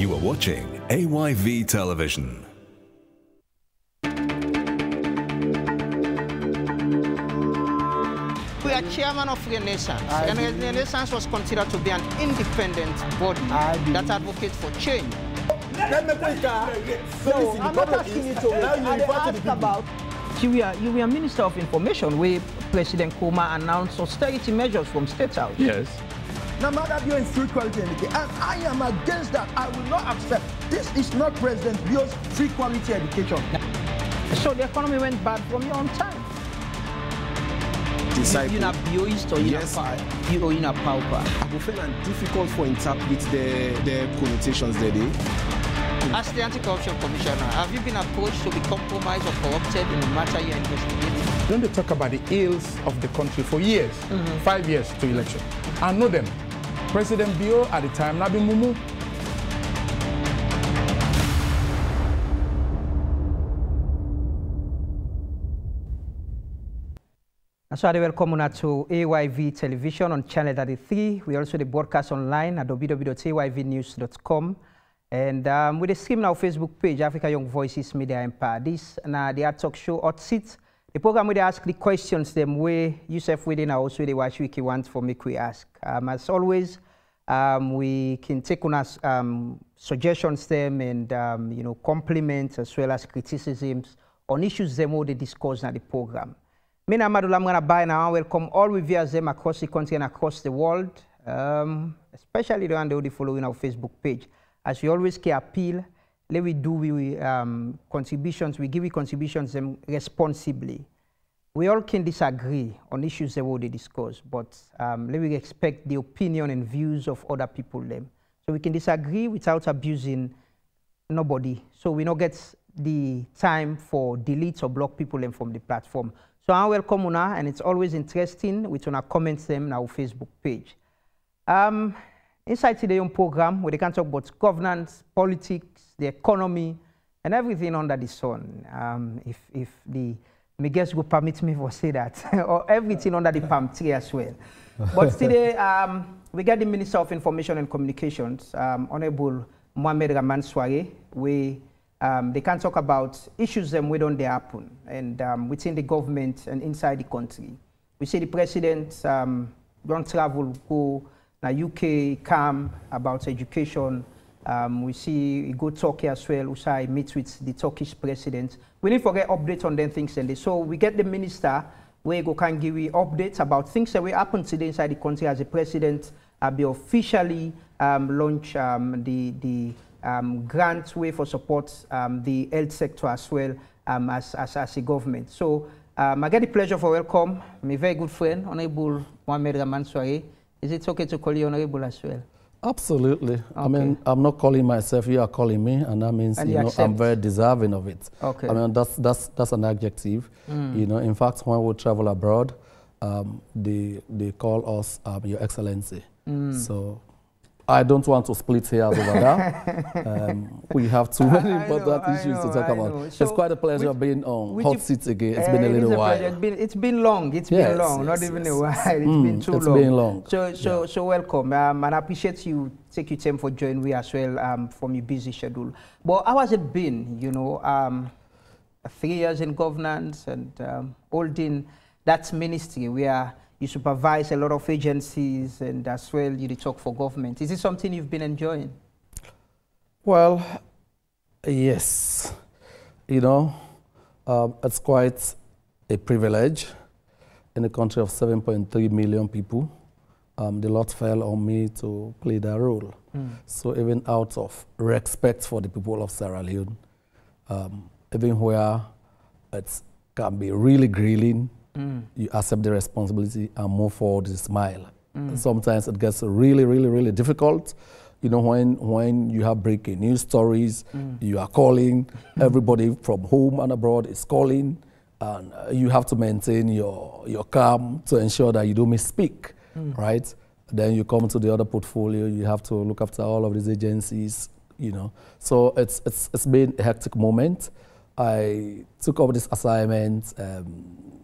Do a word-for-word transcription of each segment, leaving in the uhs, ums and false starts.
You are watching A Y V Television. We are chairman of Renaissance, I and agree. Renaissance was considered to be an independent body that advocates for change. Let me put so, I'm not asking you to ask about. You were, you were Minister of Information where President Kuma announced austerity measures from State House. Yes. No matter you're in free quality education, and I am against that. I will not accept. This is not President Bio's free quality education. So the economy went bad from your own time. Disciple. You're not Bioist or you're yes. not you or you're not pauper. I will find it difficult for interpret the the connotations there. As the Anti-Corruption Commissioner, have you been approached to be compromised or corrupted in the matter you're investigating? When they talk about the ills of the country for years, mm-hmm. five years to election, I know them. President Bio at the time, Nabi Mumu. So I welcome to A Y V Television on Channel thirty-three. We also the broadcast online at w w w dot a y v news dot com. And um, with the stream now Facebook page, Africa Young Voices Media Empire. This na the talk show hot seat. The program where they ask the questions them way yourself within also the watch wiki want for make we ask. Um, as always, um, we can take on us um, suggestions them and um, you know compliments as well as criticisms on issues them all they discuss in the program. Me na Amadu Lamrana by now welcome all reviewers them across the country and across the world, um, especially the one they following our Facebook page. As we always can appeal, let we do we um, contributions, we give we contributions them responsibly. We all can disagree on issues that we discuss, but um, let we respect the opinion and views of other people them. So we can disagree without abusing nobody. So we don't get the time for delete or block people them from the platform. So I welcome una, and it's always interesting with una comments them on our Facebook page. Um, Inside today's program, where they can talk about governance, politics, the economy, and everything under the sun. Um, if if the my guests will permit me to say that, or everything under the palm tree as well. But today, um, we get the Minister of Information and Communications, um, Honorable Mohamed Swaray, where um, they can talk about issues that we don't happen, and um, within the government and inside the country. We see the president um, don't travel, go. Now U K come about education. Um, we see go Turkey as well. Usai meet with the Turkish president. We need to get updates on them things and so we get the minister where go can give you updates about things that will happen today inside the country as the president uh, be officially um, launch um, the the um, grant way for support um, the health sector as well um, as, as as a government. So um, I get the pleasure for welcome my very good friend Honorable Mohamed Swaray. Is it okay to call you Honorable as well? Absolutely. Okay. I mean, I'm not calling myself, you are calling me, and that means and you, you know, I'm very deserving of it. Okay. I mean, that's, that's, that's an adjective. Mm. You know, in fact, when we travel abroad, um, they, they call us um, Your Excellency. Mm. So I don't want to split hairs over that. um, we have too many important know, issues know, to talk I about. So it's quite a pleasure which, being on hot seats again. It's uh, been a little a while. It's been, it's been long. It's yes, been long. Yes, not even yes, a while. It's mm, been too it's long. It's been long. So, so, yeah. so welcome. Um, and I appreciate you take your time for joining me as well um, from your busy schedule. But how has it been? You know, um, three years in governance and um, holding that ministry where you supervise a lot of agencies and as well you talk for government. Is it something you've been enjoying? Well, yes. You know, um, it's quite a privilege in a country of seven point three million people. Um, the lot fell on me to play that role. Mm. So even out of respect for the people of Sierra Leone, um, even where it can be really grilling, Mm. you accept the responsibility and move forward with a smile. Mm. Sometimes it gets really, really, really difficult. You know, when, when you have breaking news stories, mm. you are calling, everybody from home and abroad is calling, and uh, you have to maintain your, your calm to ensure that you don't misspeak, mm. right? Then you come to the other portfolio, you have to look after all of these agencies, you know. So it's, it's, it's been a hectic moment. I took up this assignment um,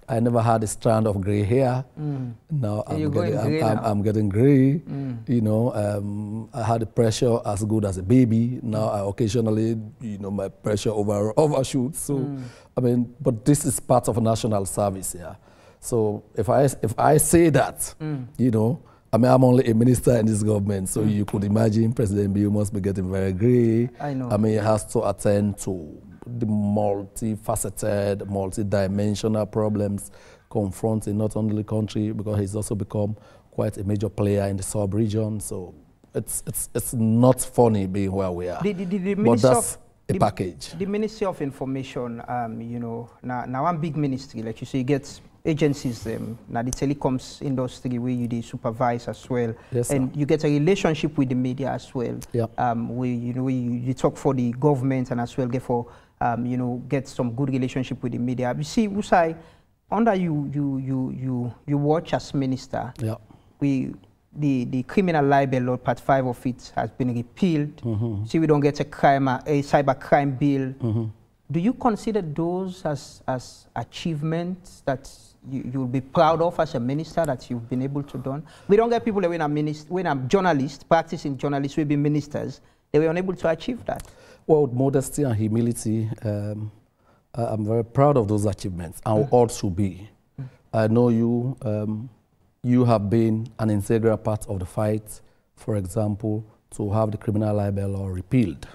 I never had a strand of gray hair. Mm. Now I'm getting, I'm, I'm, I'm getting gray. Mm. You know, um, I had a pressure as good as a baby. Now I occasionally, you know, my pressure over overshoots. So, mm. I mean, but this is part of national service, yeah. So if I if I say that, mm. you know, I mean, I'm only a minister in this government, so mm. you could imagine President Bill must be getting very gray. I know. I mean, he has to attend to the multifaceted, multi-dimensional problems confronting not only the country, because he's also become quite a major player in the sub-region. So it's it's it's not funny being where we are. The, the, the, the but that's of, a the, package. The Ministry of Information, um, you know, now now one big ministry, like you say, you get agencies, um, now the telecoms industry where you they supervise as well, yes, and sir. you get a relationship with the media as well. Yeah. Um, where you know you, you talk for the government and as well get for um, you know get some good relationship with the media. You see, Usai, under you you you you you watch as minister. Yeah. We the the criminal libel law part five of it has been repealed. Mm-hmm. See, we don't get a crime a cyber crime bill. Mm-hmm. Do you consider those as as achievements that you, you'll be proud of as a minister that you've been able to do? We don't get people that when I'm minister, when I'm journalist, practicing journalists will be ministers, they were unable to achieve that. Well, with modesty and humility, um, I'm very proud of those achievements, and mm. all should be. Mm. I know you, um, you have been an integral part of the fight, for example, to have the criminal libel law repealed.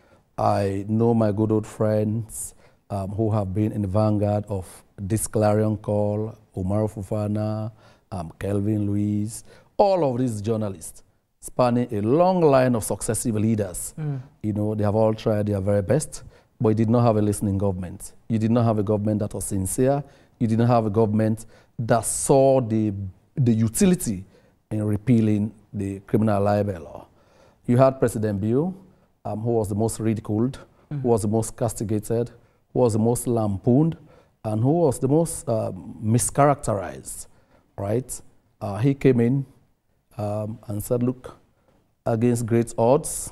I know my good old friends um, who have been in the vanguard of this clarion call, Omar Fufana, um, Kelvin Lewis, all of these journalists, spanning a long line of successive leaders. Mm. You know, they have all tried their very best, but you did not have a listening government. You did not have a government that was sincere. You did not have a government that saw the, the utility in repealing the criminal libel law. You had President Bill, Um, who was the most ridiculed, mm-hmm. who was the most castigated, who was the most lampooned, and who was the most um, mischaracterized, right? Uh, he came in um, and said, look, against great odds,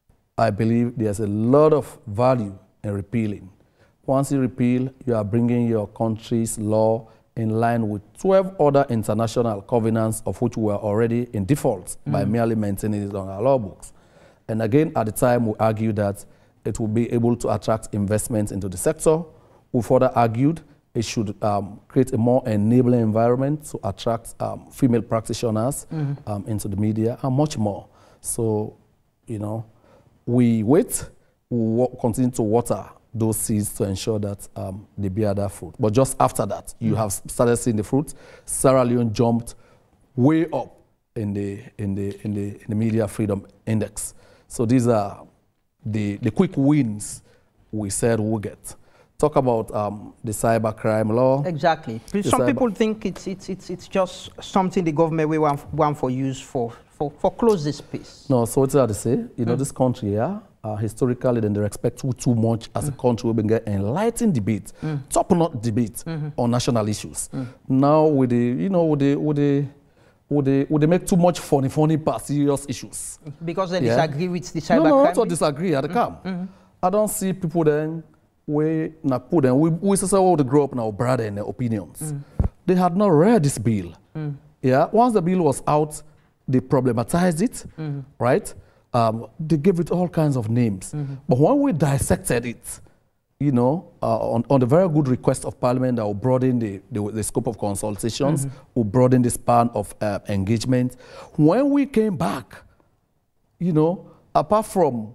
I believe there's a lot of value in repealing. Once you repeal, you are bringing your country's law in line with twelve other international covenants of which we are already in default mm-hmm. by merely maintaining it on our law books. And again, at the time, we argued that it would be able to attract investments into the sector. We further argued it should um, create a more enabling environment to attract um, female practitioners mm-hmm. um, into the media and much more. So, you know, we wait, we continue to water those seeds to ensure that um, they bear that fruit. But just after that, mm-hmm. you have started seeing the fruit. Sierra Leone jumped way up in the, in the, in the, in the media freedom index. So these are the, the quick wins we said we'll get. Talk about um, the cybercrime law. Exactly. Some people think it's, it's, it's, it's just something the government will want, want for use for, for, for close this space. No, so it's hard to say. You know, mm. this country, yeah, uh, historically, then they expect too, too much as mm. a country. We've been getting enlightened debate, mm. top-notch debate mm-hmm. on national issues. Mm. Now, with the, you know, with the, with the, Would they, would they make too much funny, funny past serious issues? Because they yeah. disagree with the cyber no, no, crime? No, not disagree at the camp. Mm -hmm. I don't see people then, we not put them, we, we say, well, they grow up now, brother, in their opinions. Mm. They had not read this bill. Mm. Yeah, once the bill was out, they problematized it, mm. right? Um, they gave it all kinds of names. Mm -hmm. But when we dissected it, you know, uh, on, on the very good request of Parliament that will broaden the, the, the scope of consultations, mm-hmm. will broaden the span of uh, engagement. When we came back, you know, apart from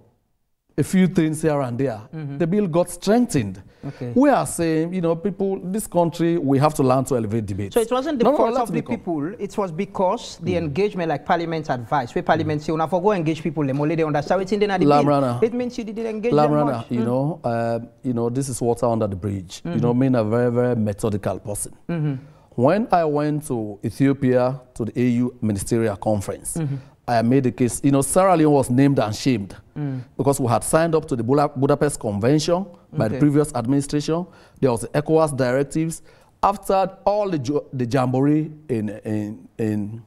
a few things here and there, mm-hmm. the bill got strengthened. Okay. We are saying, you know, people, this country, we have to learn to elevate debate. So it wasn't the no, fault no, of the people, it was because the mm. engagement, like Parliament's advice, where Parliament mm. say, when I go engage people, they only they understand what's in the Lamrana. It means you didn't engage Lamrana, them much. you mm. know, uh, you know, this is water under the bridge. Mm-hmm. You know, me, a very, very methodical person. Mm-hmm. When I went to Ethiopia to the A U ministerial conference, mm-hmm. I made the case, you know, Sierra Leone was named and shamed mm. because we had signed up to the Budapest Convention by okay. the previous administration. There was the ECOWAS directives. After all the, the jamboree in, in, in,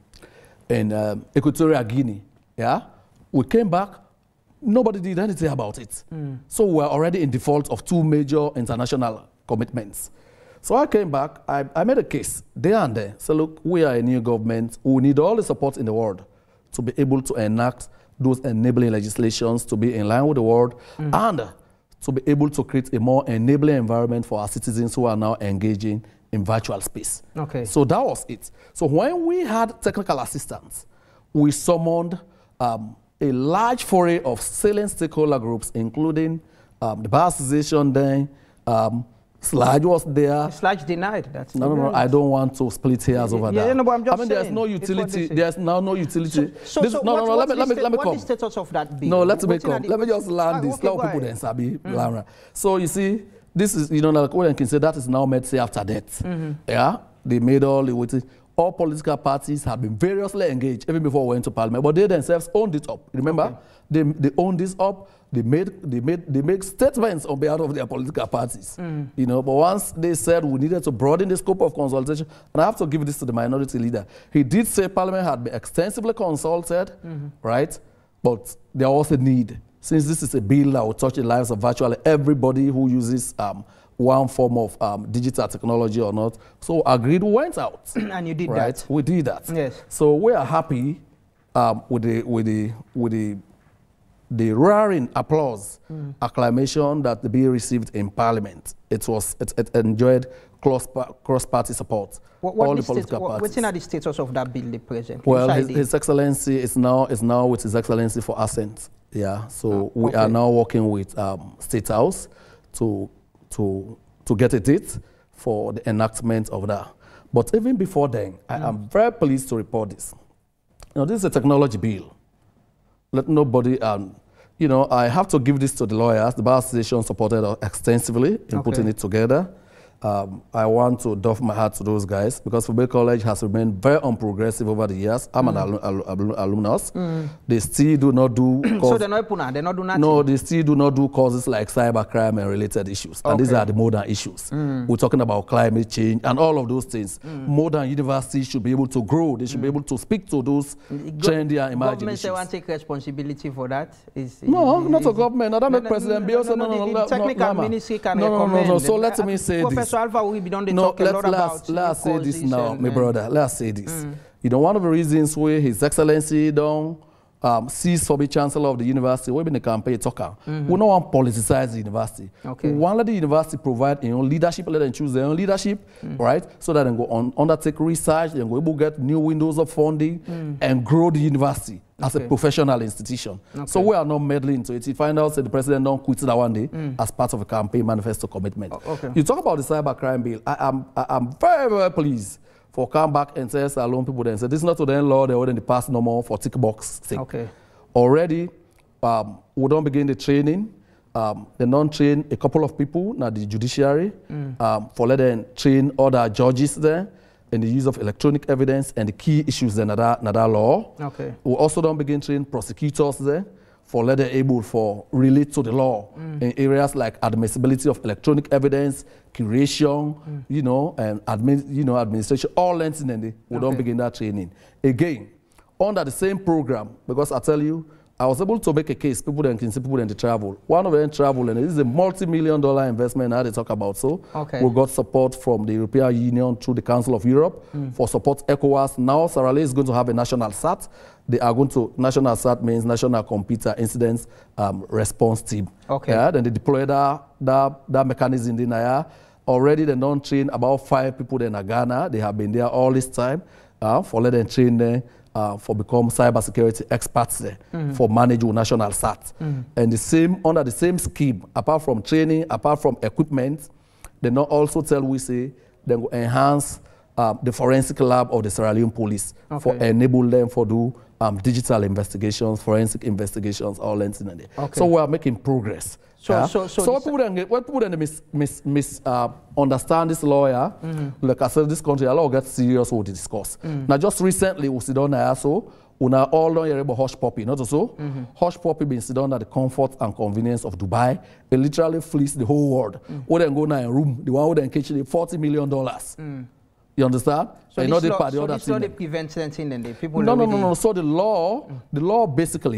in um, Equatorial Guinea, yeah, we came back, nobody did anything about it. Mm. So we're already in default of two major international commitments. So I came back, I, I made a case there and there. So look, we are a new government. We need all the support in the world to be able to enact those enabling legislations to be in line with the world mm. and to be able to create a more enabling environment for our citizens who are now engaging in virtual space. Okay. So that was it. So when we had technical assistance, we summoned um, a large foray of salient stakeholder groups, including um, the Bar Association then, um, Sludge was there. Sludge denied that. No, no, no. I don't want to split hairs yeah, over yeah, that. Yeah, no, but I'm just I mean, saying, there's no utility. There's now no utility. So, so, this, so no, what, no, no. Let me, let me, let me what come. What is the status of that bill? No, let me come. The, let me just land ah, this. okay, Let people then sabi, mm. Lamra. So you see, this is, you know, like what I can say, that is now made say after death. Mm-hmm. Yeah, they made all the waiting. All political parties have been variously engaged even before we went to parliament, but they themselves owned it up. Remember, okay. they they owned this up. They made they made they make statements on behalf of their political parties. Mm. You know, but once they said we needed to broaden the scope of consultation, and I have to give this to the minority leader. He did say parliament had been extensively consulted, mm-hmm. right? But there was a need, since this is a bill that will touch the lives of virtually everybody who uses um, one form of um, digital technology or not. So agreed, we went out. And you did right? that. We did that. Yes. So we are happy um, with the with the with the the roaring applause, mm. acclamation that the bill received in Parliament. It was it, it enjoyed cross cross party support. What, what all the the political what, parties. What's in the status of that bill, the president? Well, his, his Excellency is now is now with His Excellency for assent. Yeah. So oh, we okay. are now working with um, State House to to to get a date for the enactment of that. But even before then, mm. I am very pleased to report this. Now, this is a technology bill. Let nobody, um, you know, I have to give this to the lawyers. The Bar Association supported us extensively in okay. putting it together. Um, I want to doff my hat to those guys because Fubé College has remained very unprogressive over the years. I'm mm. an al al alumnus. Mm. They still do not do... so they're not, they're not doing nothing? No, they still do not do causes like cybercrime and related issues. Okay. And these are the modern issues. Mm. We're talking about climate change and all of those things. Mm. Modern universities should be able to grow. They should mm. be able to speak to those trendy and emerging government issues. Say want to take responsibility for that? Is, no, is, not is, a government. I don't no, make President no, Bill. No, no, no, no, no, technical no, ministry can no, no, no, no. So let uh, me say Professor this. Alpha, we don't no, talk a let's, lot let's, about let's say this now, my and, brother. Let's say this. Mm. You know, one of the reasons why His Excellency don't um, cease for the Chancellor of the university, we've been a campaign talker. Mm-hmm. We don't want to politicize the university. Okay. We want to let the university provide their own leadership, let them choose their own leadership, mm. right? So that they can go on undertake research, they can go able to get new windows of funding mm. and grow the university as okay. a professional institution. Okay. So we are not meddling into it. You find out that the president don't quit that one day mm. as part of a campaign manifesto commitment. Oh, okay. You talk about the cybercrime bill. I am I am very, very pleased for come back and say alone people then say this is not to the law they were in the past no more for tick box sake. Okay. Already um, we don't begin the training. Um, they non-train a couple of people now the judiciary mm. um, for let them train other judges there in the use of electronic evidence and the key issues in that, that law. Okay. We also don't begin train prosecutors there for let them able for relate to the law mm. in areas like admissibility of electronic evidence, curation, mm. you know, and admin, you know, administration, all lengths in the we okay. don't begin that training. Again, under the same program, because I tell you, I was able to make a case, people then can see people then to travel. One of them travel, and this is a multi-million dollar investment now they talk about. So okay. we got support from the European Union through the Council of Europe mm. for support ECOWAS. Now Sierra Leone is going to have a national S A T. They are going to, national S A T means National Computer Incidents um, Response Team. Okay. Yeah, then they deploy that, that, that mechanism in there. Already they don't train about five people in Ghana. They have been there all this time uh, for let them train them. Uh, for become cybersecurity experts there, mm-hmm. for managing national S A T. Mm-hmm. And the same, under the same scheme, apart from training, apart from equipment, they not also tell we say they will enhance uh, the forensic lab of the Sierra Leone police okay. for enable them for do um, digital investigations, forensic investigations, all that in there. Okay. So we are making progress. So, yeah? so, so, so what people then get, what people then mis, mis, mis uh, understand this lawyer, mm-hmm. like I said, this country, a lot get serious with the discuss. Mm. Now, just recently, we sit down there, so we now all don't hear about hush puppy, not so. Mm-hmm. Hush puppy been sit down at the comfort and convenience of Dubai. It literally fleeced the whole world. Mm. We then go now in a room, the one who then catch the forty million dollars. Mm. You understand? So and this law, so this law they prevent anything and the people no, no, no, no. So the law, mm. the law basically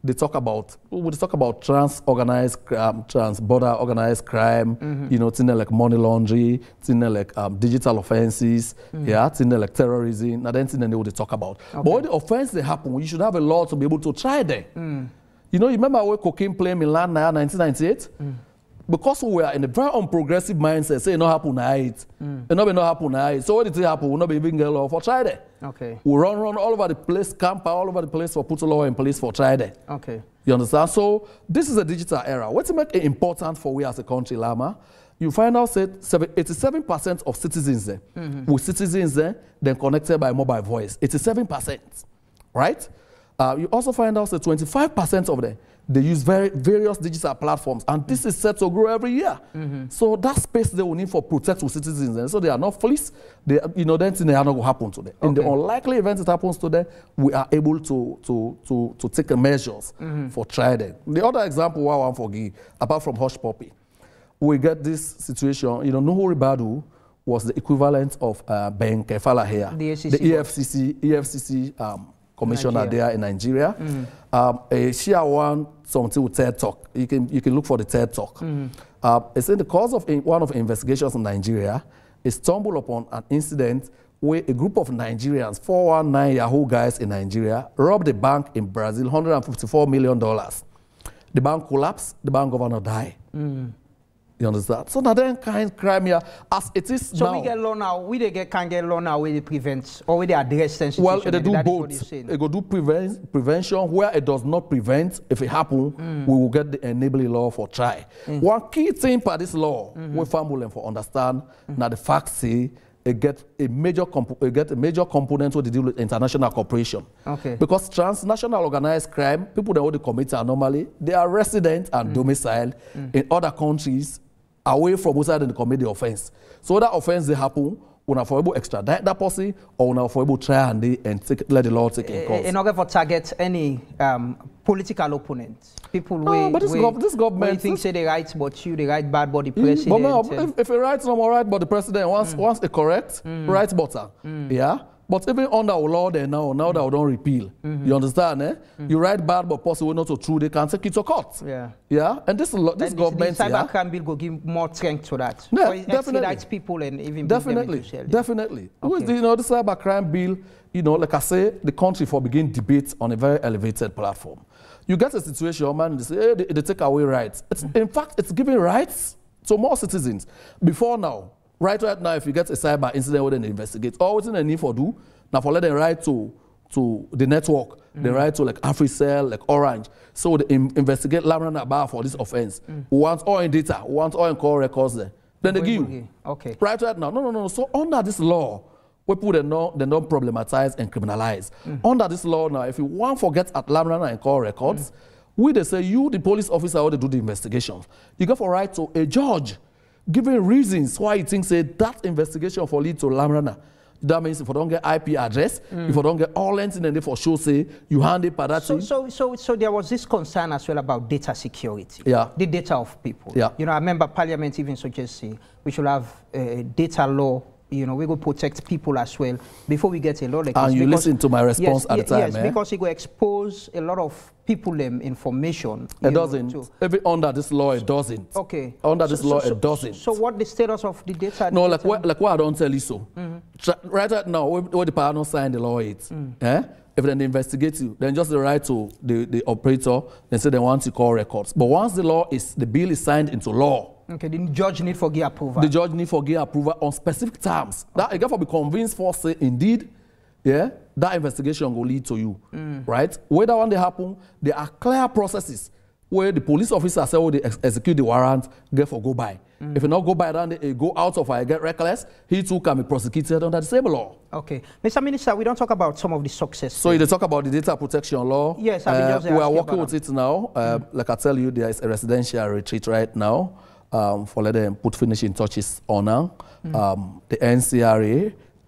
they talk about, we talk about trans organized, um, trans border organized crime, mm-hmm. you know, things like money laundering, things like um, digital offenses, mm-hmm. yeah, things like terrorism, and then things they would talk about. Okay. But when the offense they happen, you should have a law to be able to try them. Mm. You know, you remember when cocaine played Milan in nineteen ninety-eight? Mm. Because we were in a very unprogressive mindset, say it not happen now it, mm. it not be not happen now it. So when it happen, we not be even get law for try that. Okay. We run run all over the place, camp all over the place for put a law in place for try that. Okay. You understand? So this is a digital era. What's make it important for we as a country, Lama? You find out that eighty-seven percent of citizens there, mm-hmm. with citizens there, then connected by mobile voice. eighty-seven percent, right? Uh, you also find out that twenty-five percent of them, they use very, various digital platforms, and this is set to grow every year. Mm-hmm. So that space they will need for protect with citizens, and so they are not fleeced. They, you know, then things are not going to happen to them. Okay. In the unlikely event it happens to them, we are able to to to to take measures mm-hmm. for try them. The other example I want to forgive, apart from hush puppy, we get this situation. You know, Nuhu Ribadu was the equivalent of uh, Ben Kefala here, the, the E F C C, E F C C. Um, commissioner Nigeria. There in Nigeria. Mm. Um, uh, she won something with TED Talk. You can you can look for the TED Talk. Mm. Uh, it's in the course of in, one of the investigations in Nigeria, it stumbled upon an incident where a group of Nigerians, four one nine Yahoo guys in Nigeria, robbed a bank in Brazil, one hundred fifty-four million dollars. The bank collapsed, the bank governor died. Mm. You understand? So now then kind crime here, as it is so now. So we get law now, we they get can get law now where they prevent or where they address sensitive. Well, they do both. They go do prevent, prevention where it does not prevent. If it happen, mm. we will get the enabling law for try. Mm. One key thing for this law, mm-hmm. we family for understand, mm. now the facts say it get a major it get a major component to deal with international cooperation. Okay. Because transnational organized crime, people that want to commit anomaly, they are resident and mm. domiciled mm. in other countries away from outside they commit the offense. So that offense they happen, we are able to extradite that person, or we are able to try and, they, and take, let the law take in course. In order for target any um, political opponents, people no, way, but this, way, gov this government, way think say they right, but you they right bad about the president. But no, if, if it writes no more right about the president, once mm. once it correct, mm. right button, mm. yeah. But even under our law there now, now mm. that we don't repeal, mm-hmm. you understand, eh? Mm. You write bad but possible not so true, they can take it to court. Yeah. Yeah. And this this and government the cyber yeah, crime bill will give more strength to that. Yeah, so definitely. people and even definitely, them definitely. Okay. With the, you know, the cyber crime bill, you know, like I say, the country for begin debate on a very elevated platform. You get a situation, man, they say, hey, they, they take away rights. It's, mm. In fact, it's giving rights to more citizens. Before now, right right now, if you get a cyber incident where they investigate, all what they need for do, now for let them write to to the network, mm. they write to like AfriCell, like Orange, so they in, investigate Lamrana about for this offense. Mm. We want all in data, we want all in call records there. Then they give you. Okay. Right right now. No, no, no. So under this law, we put they don't they don't problematize and criminalize. Mm. Under this law now, if you want to forget at Lamrana and call records, mm. we they say you, the police officer, how they do the investigation. You go for right to a judge, giving reasons why you think say that investigation for lead to Lamrana. That means if you don't get I P address, mm. if you don't get all length, and they for sure say you hand it that so, so, so, so there was this concern as well about data security. Yeah. The data of people. Yeah. You know, I remember Parliament even suggesting we should have a data law. You know, we will protect people as well before we get a law like this. And you because, listen to my response yes, at the time, Yes, eh? because it will expose a lot of people um, information. It doesn't. Even under this law, it doesn't. Okay. Under this so, law, so, it doesn't. So what the status of the data? No, the like data? what, like what I don't tell you so. Mm-hmm. Right, right now, what the partner signed the law is, mm. eh? If then they investigate you, then just the right to the, the operator, they say they want to call records. But once the law is, the bill is signed into law, okay, the judge need for give approval. The judge need for give approval on specific terms. Okay. That again for be convinced for say indeed, yeah, that investigation will lead to you, mm. right? Whether one they happen, there are clear processes where the police officer say, oh, they ex execute the warrant, get for go by. Mm. If you not go by, then they go out of or get reckless, he too can be prosecuted under the same law. Okay, Mister Minister, we don't talk about some of the success. So they talk about the data protection law. Yes, I uh, just we are working with it now. Uh, mm. Like I tell you, there is a residential retreat right now. Um, for let them put finishing touches on now. Mm. Um, the N C R A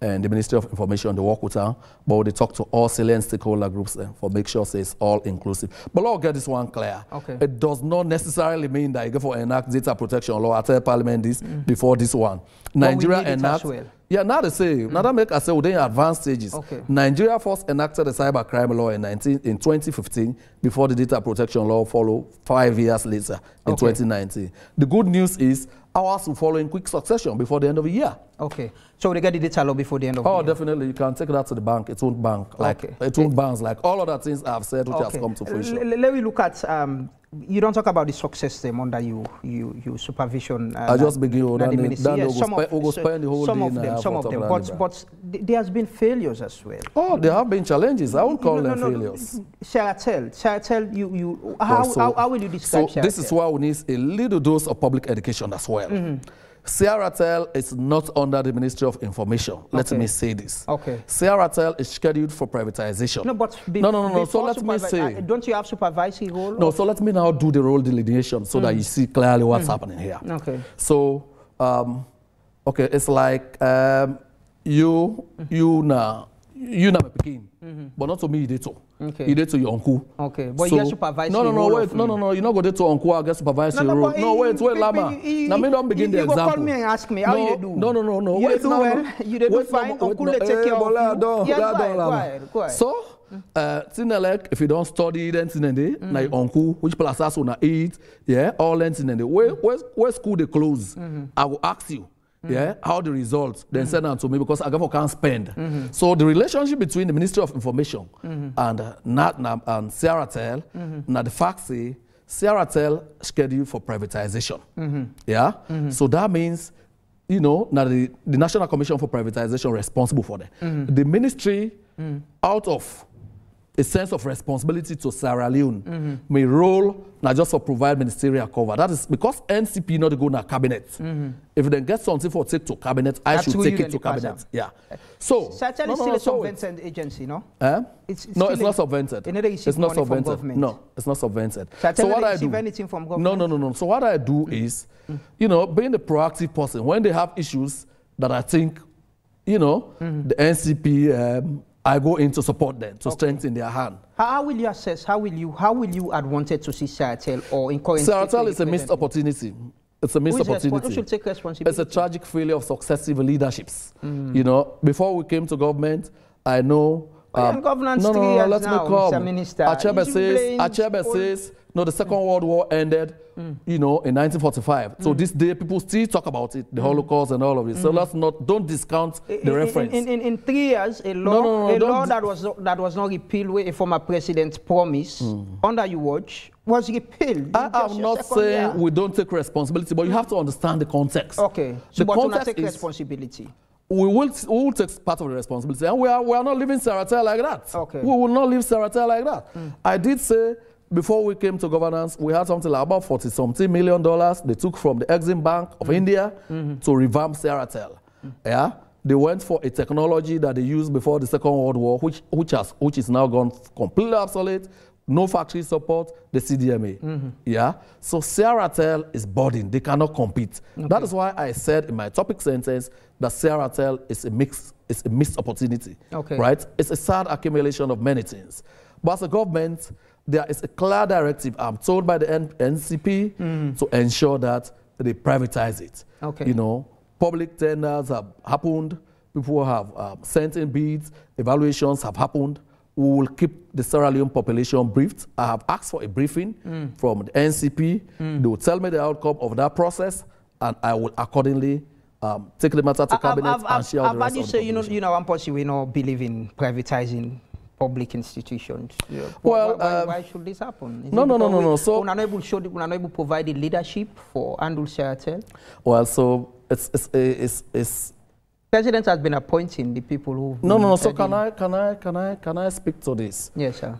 and the Ministry of Information, they work with her, but they talk to all salient stakeholder groups uh, for make sure it's all inclusive. But let's get this one clear. Okay. It does not necessarily mean that you go for enact data protection law. I tell Parliament this mm. before this one. Nigeria enact. Well. Yeah, now they say, mm. now that make us say within advanced stages. Okay. Nigeria first enacted the cybercrime law in nineteen in twenty fifteen before the data protection law followed five years later in okay. twenty nineteen. The good news is ours will follow in quick succession before the end of the year. Okay. So they get the data law before the end of oh, the year? Oh, definitely. You can take that to the bank. It won't bank. Like, okay. It won't bounce. Like all other things I've said, which okay. has come to fruition. L let me look at, um, you don't talk about the success them under you, you, you supervision. Uh, I just begin with that. Yes, some of, so, spend the whole some day of them, some of them. But, but there has been failures as well. Oh, there have been challenges. I won't call no, them no, no. failures. Sharatel, Sharatel, you, you, how, so, how, how will you describe So Sharatel? This is why we need a little dose of public education as well. Mm-hmm. Sharatel is not under the Ministry of Information. Let okay. me say this. Okay. Sharatel is scheduled for privatization. No, but no, no, no, no. So let me say. Uh, don't you have supervisory role? No. So let me now do the role delineation so mm. that you see clearly what's mm. happening here. Okay. So, um, okay, it's like um, you, mm. you now, you now begin, mm-hmm. but not to me, you did too. Okay. You did to your uncle. Okay, but so, you get supervisory no, no, no, role wait, no, no, no, you're not going to do to uncle, I get supervisory no, no, role. No, wait, wait, Lama. Now, me don't begin you, the you example. You call me and ask me, how no, you do? No, no, no, no. You wait, do no, well, no. you do wait, fine, no, uncle, no, they take care eh, of you. Don't, yes, don't, go ahead, Lama. go ahead, go ahead. So, uh, Tinelek, if you don't study, then Tinende, mm. like uncle, which plus us will eat, yeah, all then Tinende. Where, where, where school they close? Mm-hmm. I will ask you. Mm-hmm. Yeah, how the results, then mm-hmm. send them to me because I can't spend. Mm-hmm. So the relationship between the Ministry of Information mm-hmm. and uh, Nat and Sharatel, mm-hmm. now the fact say Sharatel scheduled for privatization. Mm-hmm. Yeah, mm-hmm. so that means, you know, now the, the National Commission for Privatization responsible for that. Mm-hmm. The ministry, mm-hmm. out of a sense of responsibility to Sierra Leone, mm-hmm. may roll not just for provide ministerial cover. That is because N C P not go to cabinet. Mm-hmm. If they get something for take to cabinet, I That's should take it to cabinet. Yeah. So Sharatel no, is no, still no, a subvented so agency, no? Eh? It's, it's no, it's not subvented. It's not subvented. No, it's not subvented. Sharatel so what I receive do? anything from government? No, no, no, no. So what I do mm-hmm. is, mm-hmm. you know, being the proactive person when they have issues that I think, you know, mm-hmm. the N C P. Um, I go in to support them, to okay. strengthen their hand. How, how will you assess, how will you, how will you have wanted to see Sharatel or encourage? Sharatel is a missed opportunity. It's a missed Who opportunity. Who should take responsibility? It's a tragic failure of successive leaderships. Mm. You know, before we came to government, I know... Um, governance no, no, no, no, let now, me come. Mister Minister. Achebe says, Achebe says, no, the Second mm. World War ended, mm. you know, in nineteen forty-five. Mm. So this day, people still talk about it, the mm. Holocaust and all of it. Mm. So let's not, don't discount the in, reference. In, in, in three years, a law, no, no, no, a law that was that was not repealed with a former president's promise mm. under your watch was repealed. I am not saying year. we don't take responsibility, but you have to understand the context. Okay, so the but context take is, responsibility. We will, we will take part of the responsibility, and we are, we are not leaving Sharatel like that. Okay. We will not leave Sharatel like that. Mm. I did say, before we came to governance, we had something like about forty something million dollars they took from the Exim Bank of mm. India mm-hmm. to revamp Sharatel. Mm. Yeah? They went for a technology that they used before the Second World War, which, which, has, which is now gone completely obsolete. No factory support, the C D M A. Mm-hmm. Yeah? So Sharatel is burdened. They cannot compete. Okay. That is why I said in my topic sentence that Sharatel is a mix, is a missed opportunity. Okay. Right? It's a sad accumulation of many things. But as a government, there is a clear directive, I'm told by the N C P, mm-hmm. to ensure that they privatize it. Okay. You know, public tenders have happened. People have um, sent in bids. Evaluations have happened. We will keep the Sierra Leone population briefed. I have asked for a briefing mm. from the N C P. Mm. They will tell me the outcome of that process, and I will accordingly um, take the matter to I, cabinet I've, and I've, share I've the rest you of say, the you know, you know, one person we don't believe in privatizing public institutions. Yeah. Well, why, um, why should this happen? Is no, no, no, no, no. So we're not able to show, we're not able to provide the leadership for handle Sharatel. Well, so it's it's it's. it's President has been appointing the people who. No, no, no. So can I, can I, can I, can I speak to this? Yes, sir.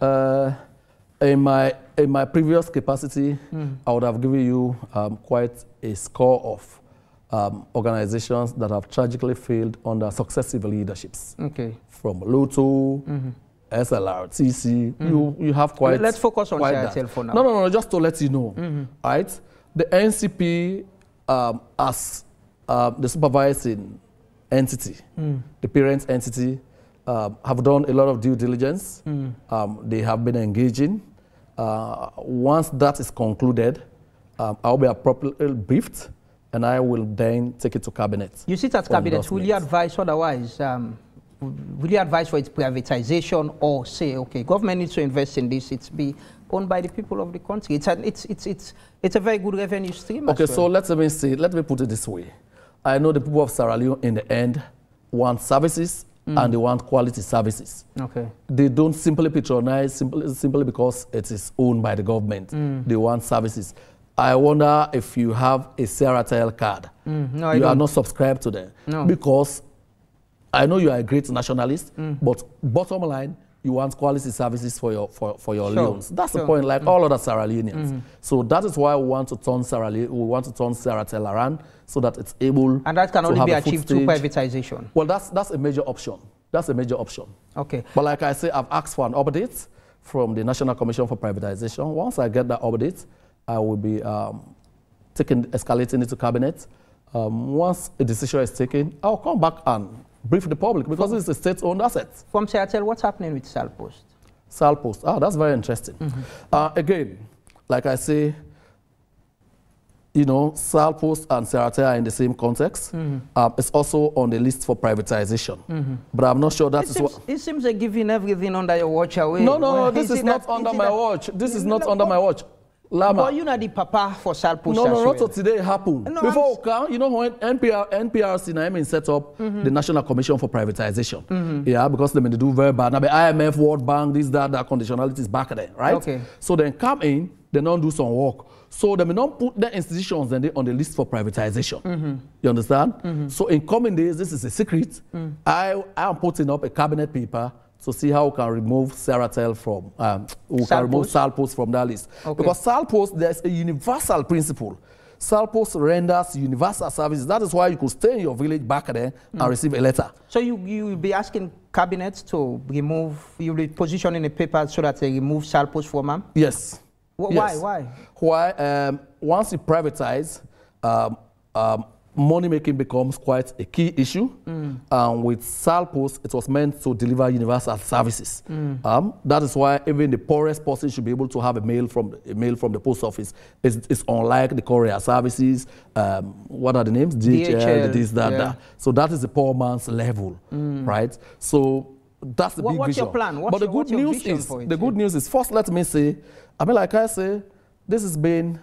Uh, in my in my previous capacity, mm. I would have given you um, quite a score of um, organizations that have tragically failed under successive leaderships. Okay. From Luto, mm-hmm. S L R T C, mm-hmm. you you have quite. Let's focus on Sharatel for now. No, no, no. Just to let you know, mm-hmm. right? The N C P um, as uh, the supervising entity, Mm. the parent entity, um, have done a lot of due diligence. Mm. Um, they have been engaging. Uh, once that is concluded, um, I'll be appropriately briefed, and I will then take it to cabinet. You sit at cabinet. Will you advise otherwise? Um, will you advise for its privatization, or say, okay, government needs to invest in this? It's be owned by the people of the country. It's a, it's it's it's it's a very good revenue stream. Okay, as well. so let me say, let me put it this way. I know the people of Sierra Leone in the end want services, mm. and they want quality services. Okay. They don't simply patronize simply, simply because it is owned by the government. Mm. They want services. I wonder if you have a Sierratel card. Mm. No, I you don't. are not subscribed to them. No. Because I know you are a great nationalist, mm. but bottom line, you want quality services for your for, for your sure. Leones. That's sure. the point, like mm. all other Sierra Leoneans. Mm. So that is why we want to turn Sierra Leone, we want to turn Sierratel around so that it's able. And that can to only have be a achieved footage. through privatization. Well, that's that's a major option. That's a major option. Okay. But like I say, I've asked for an update from the National Commission for Privatization. Once I get that update, I will be um, taking, escalating it to cabinet. Um, once a decision is taken, I'll come back and brief the public because it's a state-owned asset. From Sierratel, what's happening with Salpost? Salpost, ah, that's very interesting. Mm-hmm. uh, again, like I say, you know, Salpost and Sierratel are in the same context. Mm-hmm. um, it's also on the list for privatization. Mm-hmm. But I'm not sure that it is seems, what... It seems like giving everything under your watch away. No, no, well, no, this is, is not that, under is my that, watch. This is no, not no, under no, my watch. Lama. But you know the papa for Salpost. No, no, well. not till today happened. No, Before I'm... we come, you know, when N P R, N P R C I mean, set up mm-hmm. the National Commission for Privatization. Mm-hmm. Yeah, because they may do very bad. Now, the I M F, World Bank, this, that, that conditionalities back there, right? Okay. So then come in, they don't do some work. So they may not put their institutions then they on the list for privatization. Mm-hmm. You understand? Mm-hmm. So in coming days, this is a secret. Mm. I, I am putting up a cabinet paper to see how we can remove Sierratel from, um, we can remove Salpost from that list. Okay. Because Salpost, there's a universal principle. Salpost renders universal services. That is why you could stay in your village back there mm. and receive a letter. So you, you will be asking cabinets to remove, you will be positioning a paper so that they remove Salpost from them? Yes. W yes. Why? Why? Why? Um, once you privatize, um, um, money making becomes quite a key issue. Mm. Um, with Salpost, it was meant to deliver universal services. Mm. Um, that is why even the poorest person should be able to have a mail from a mail from the post office. It's, it's unlike the courier services. Um, what are the names? D H L, D H L this, that, yeah. that. So that is the poor man's level, mm. right? So that's the what, big what's vision. Your plan? What's but the your, good news is the too? good news is first. Let me say, I mean, like I say, this has been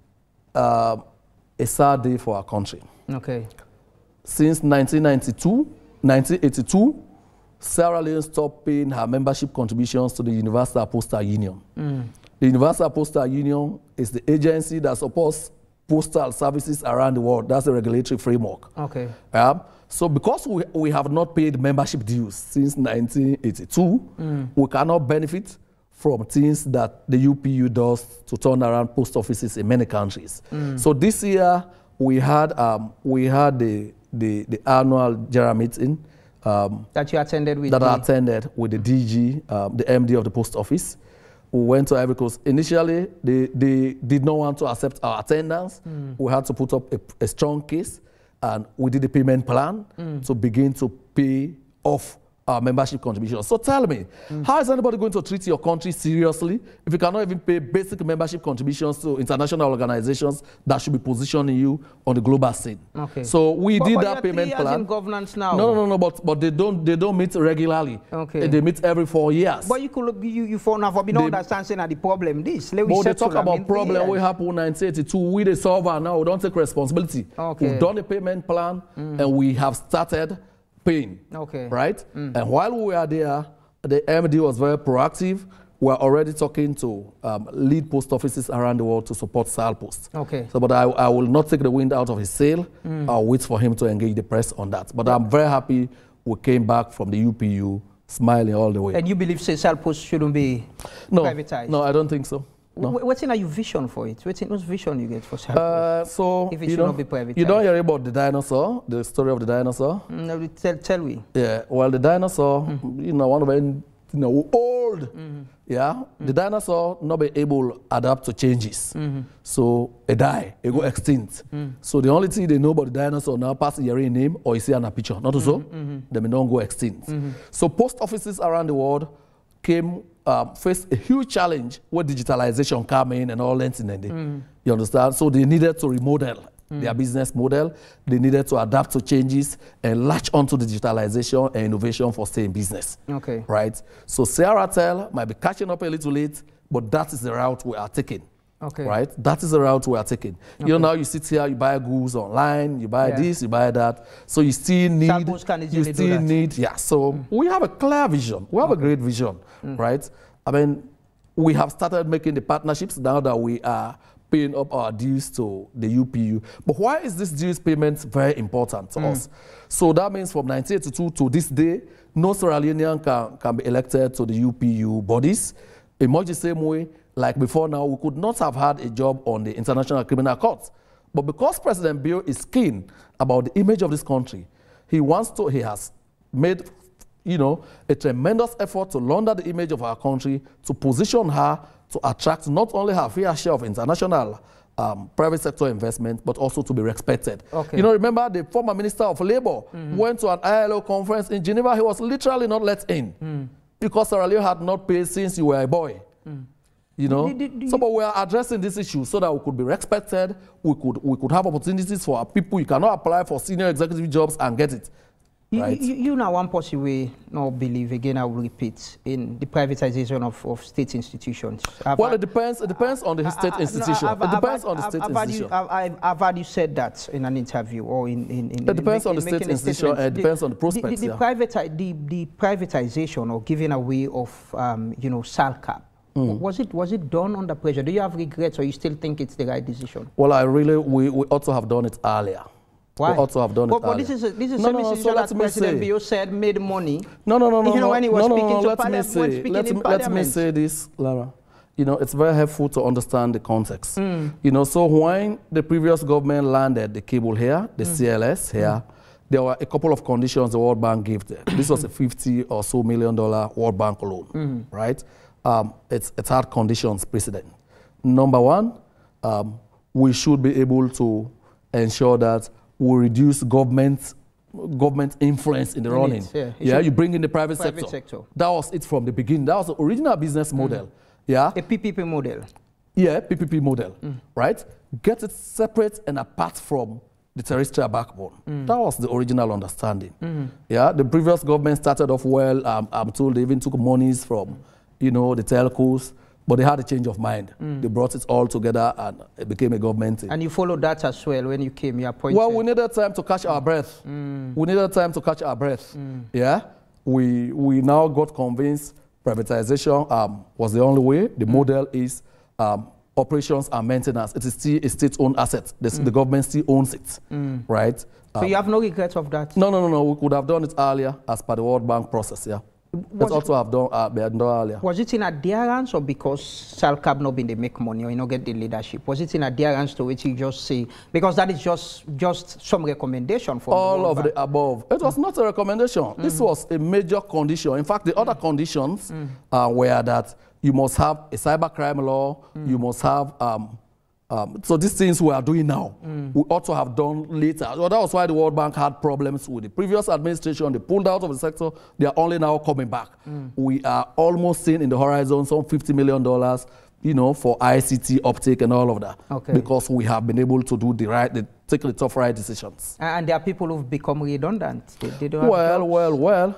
uh, a sad day for our country. Okay. Since nineteen ninety-two, nineteen eighty-two, Sierra Leone stopped paying her membership contributions to the Universal Postal Union. Mm. The Universal Postal Union is the agency that supports postal services around the world. That's the regulatory framework. Okay. Yeah. So because we, we have not paid membership dues since nineteen eighty-two, mm. we cannot benefit from things that the U P U does to turn around post offices in many countries. Mm. So this year, we had um, we had the, the, the annual general meeting. Um, that you attended with? That the... I attended with the D G, um, the M D of the post office. We went to Ivory Coast. Initially, they, they did not want to accept our attendance. Mm. We had to put up a, a strong case, and we did a payment plan mm. to begin to pay off our membership contributions. So tell me, mm. how is anybody going to treat your country seriously if you cannot even pay basic membership contributions to international organizations that should be positioning you on the global scene? Okay. So we but, did but that payment plan. In governance now. No, no, no, no. But but they don't they don't meet regularly. Okay. They meet every four years. But you could you you for now be no understanding that the problem this. Let but they talk about problem we happen in nineteen eighty-two. We the solver now. We don't take responsibility. Okay. We've done a payment plan mm. and we have started paying. Okay. Right? Mm. And while we were there, the M D was very proactive. We're already talking to um, lead post offices around the world to support Salpost. Okay. So, but I, I will not take the wind out of his sail. Mm. I'll wait for him to engage the press on that. But I'm very happy we came back from the U P U smiling all the way. And you believe say Salpost shouldn't be no, privatized? No, I don't think so. No. What's in your vision for it? What's in what's vision you get for Salpost? Uh, so if it you should know, not be privatized. You don't hear about the dinosaur, the story of the dinosaur? No, tell, tell me. Yeah, well, the dinosaur, mm. you know, one of the you know, old. Mm-hmm. Yeah, mm-hmm. The dinosaur not be able to adapt to changes. Mm-hmm. So it die, it go mm-hmm. extinct. Mm-hmm. So the only thing they know about the dinosaur now pass the name or you see on a picture. Not mm-hmm. so, mm-hmm. they may not go extinct. Mm-hmm. So post offices around the world came um, faced a huge challenge where digitalization came in and all that. Mm-hmm. You understand? So they needed to remodel mm. their business model. They needed to adapt to changes and latch onto digitalization and innovation for staying business. Okay. Right? So Sierratel might be catching up a little late, but that is the route we are taking. Okay. Right? That is the route we are taking. Okay. You know, now you sit here, you buy goods online, you buy yeah. this, you buy that. So you still need, you still need, yeah. So mm. we have a clear vision. We have okay. a great vision, mm. right? I mean, we have started making the partnerships now that we are paying up our dues to the U P U. But why is this dues payment very important to mm. us? So that means from nineteen eighty-two to this day, no Sierra Leonean can, can be elected to the U P U bodies. In much the same way, like before now, we could not have had a job on the International Criminal Court. But because President Bio is keen about the image of this country, he wants to, he has made, you know, a tremendous effort to launder the image of our country, to position her to attract not only her fair share of international um, private sector investment, but also to be respected. Okay. You know, remember the former Minister of Labor mm-hmm. went to an I L O conference in Geneva. He was literally not let in mm. because Sierra Leone had not paid since you were a boy. Mm. You know, do, do, do so but we are addressing this issue so that we could be respected. We could we could have opportunities for our people. You cannot apply for senior executive jobs and get it. You, right? you, you now one possible way not believe again. I will repeat in the privatization of, of state institutions. I've well, had, it depends. It depends on the I, state I, institution. No, I've, it depends I've, on the state I've, institution. I've, I've, I've heard you said that in an interview or in in. in it depends in on the state institution. It depends on the prospects. The, the, yeah. privati the the privatization or giving away of um, you know S A L cap. Mm. Was it was it done under pressure? Do you have regrets, or you still think it's the right decision? Well, I really we, we ought to have done it earlier. Why? We ought to have done but, it but earlier. this is a, this is no, a no, no, so that President Bio said made money. No, no, no, no. You know, no, when he was no, speaking no, no, to let Parliament, me say, speaking let in me, Parliament. Let me say this, Lara. You know, it's very helpful to understand the context. Mm. You know, so when the previous government landed the cable here, the mm. C L S here, mm. there were a couple of conditions the World Bank gave them. This was a fifty or so million dollar World Bank loan, mm. right? Um, it's, it's had conditions precedent. Number one, um, we should be able to ensure that we reduce government government influence in the in running. It, yeah, yeah you bring in the private, private sector. sector. That was it from the beginning. That was the original business model. Mm. Yeah. A P P P model. Yeah, P P P model, mm. right? Get it separate and apart from the terrestrial backbone. Mm. That was the original understanding. Mm. Yeah, the previous government started off well. Um, I'm told they even took monies from, you know, the telcos. But they had a change of mind. Mm. They brought it all together and it became a government thing. And you followed that as well when you came, you appointed? Well, we needed time to catch our breath. Mm. We needed time to catch our breath. Mm. Yeah? We, we now got convinced privatization um, was the only way. The mm. model is um, operations and maintenance. It is still a state-owned asset. The, mm. the government still owns it, mm. right? So um, you have no regrets of that? No, no, no, no. We could have done it earlier as per the World Bank process, yeah. Let's also have done, uh, done earlier. Was it in adherence or because S A L cap not been they make money or you know get the leadership? Was it in adherence to which you just say, because that is just just some recommendation for all the of the above? It was not a recommendation. Mm. This was a major condition. In fact, the mm. other conditions mm. uh, were that you must have a cybercrime law, mm. you must have um, Um, so these things we are doing now, mm. we ought to have done later. So that was why the World Bank had problems with the previous administration. They pulled out of the sector. They are only now coming back. Mm. We are almost seeing in the horizon some fifty million dollars, you know, for I C T uptake and all of that. Okay. Because we have been able to do the right, the, take the tough right decisions. And there are people who've become redundant. They, they don't well, have well, well,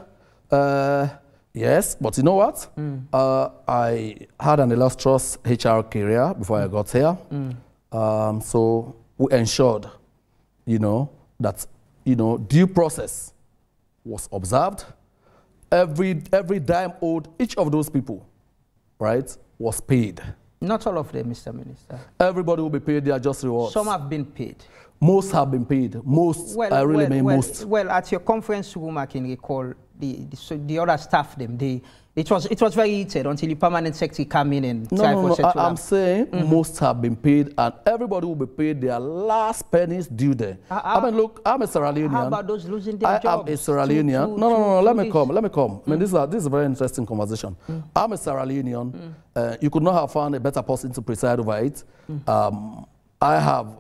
uh, yes, but you know what? Mm. Uh, I had an illustrious H R career before mm. I got here. Mm. Um, so we ensured, you know, that, you know, due process was observed. Every, every dime owed each of those people, right, was paid. Not all of them, Mister Minister. Everybody will be paid their just rewards. Some have been paid. most have been paid. Most, well, I really well, mean well, most. Well, at your conference room, I can recall the the, so the other staff them. They it was it was very heated until the permanent secretary come in and no, try no, for no. I, I'm up. saying mm-hmm. most have been paid, and everybody will be paid their last pennies due there. Uh, uh, I mean, look, I'm a Sierra Leonean. How about those losing their I jobs? am a Sierra Leonean. No, no, no, no. Let me come. Let me come. Mm. I mean, this is a, this is a very interesting conversation. Mm. I'm a Sierra Leonean. Mm. Uh, you could not have found a better person to preside over it. Mm. Um, I have.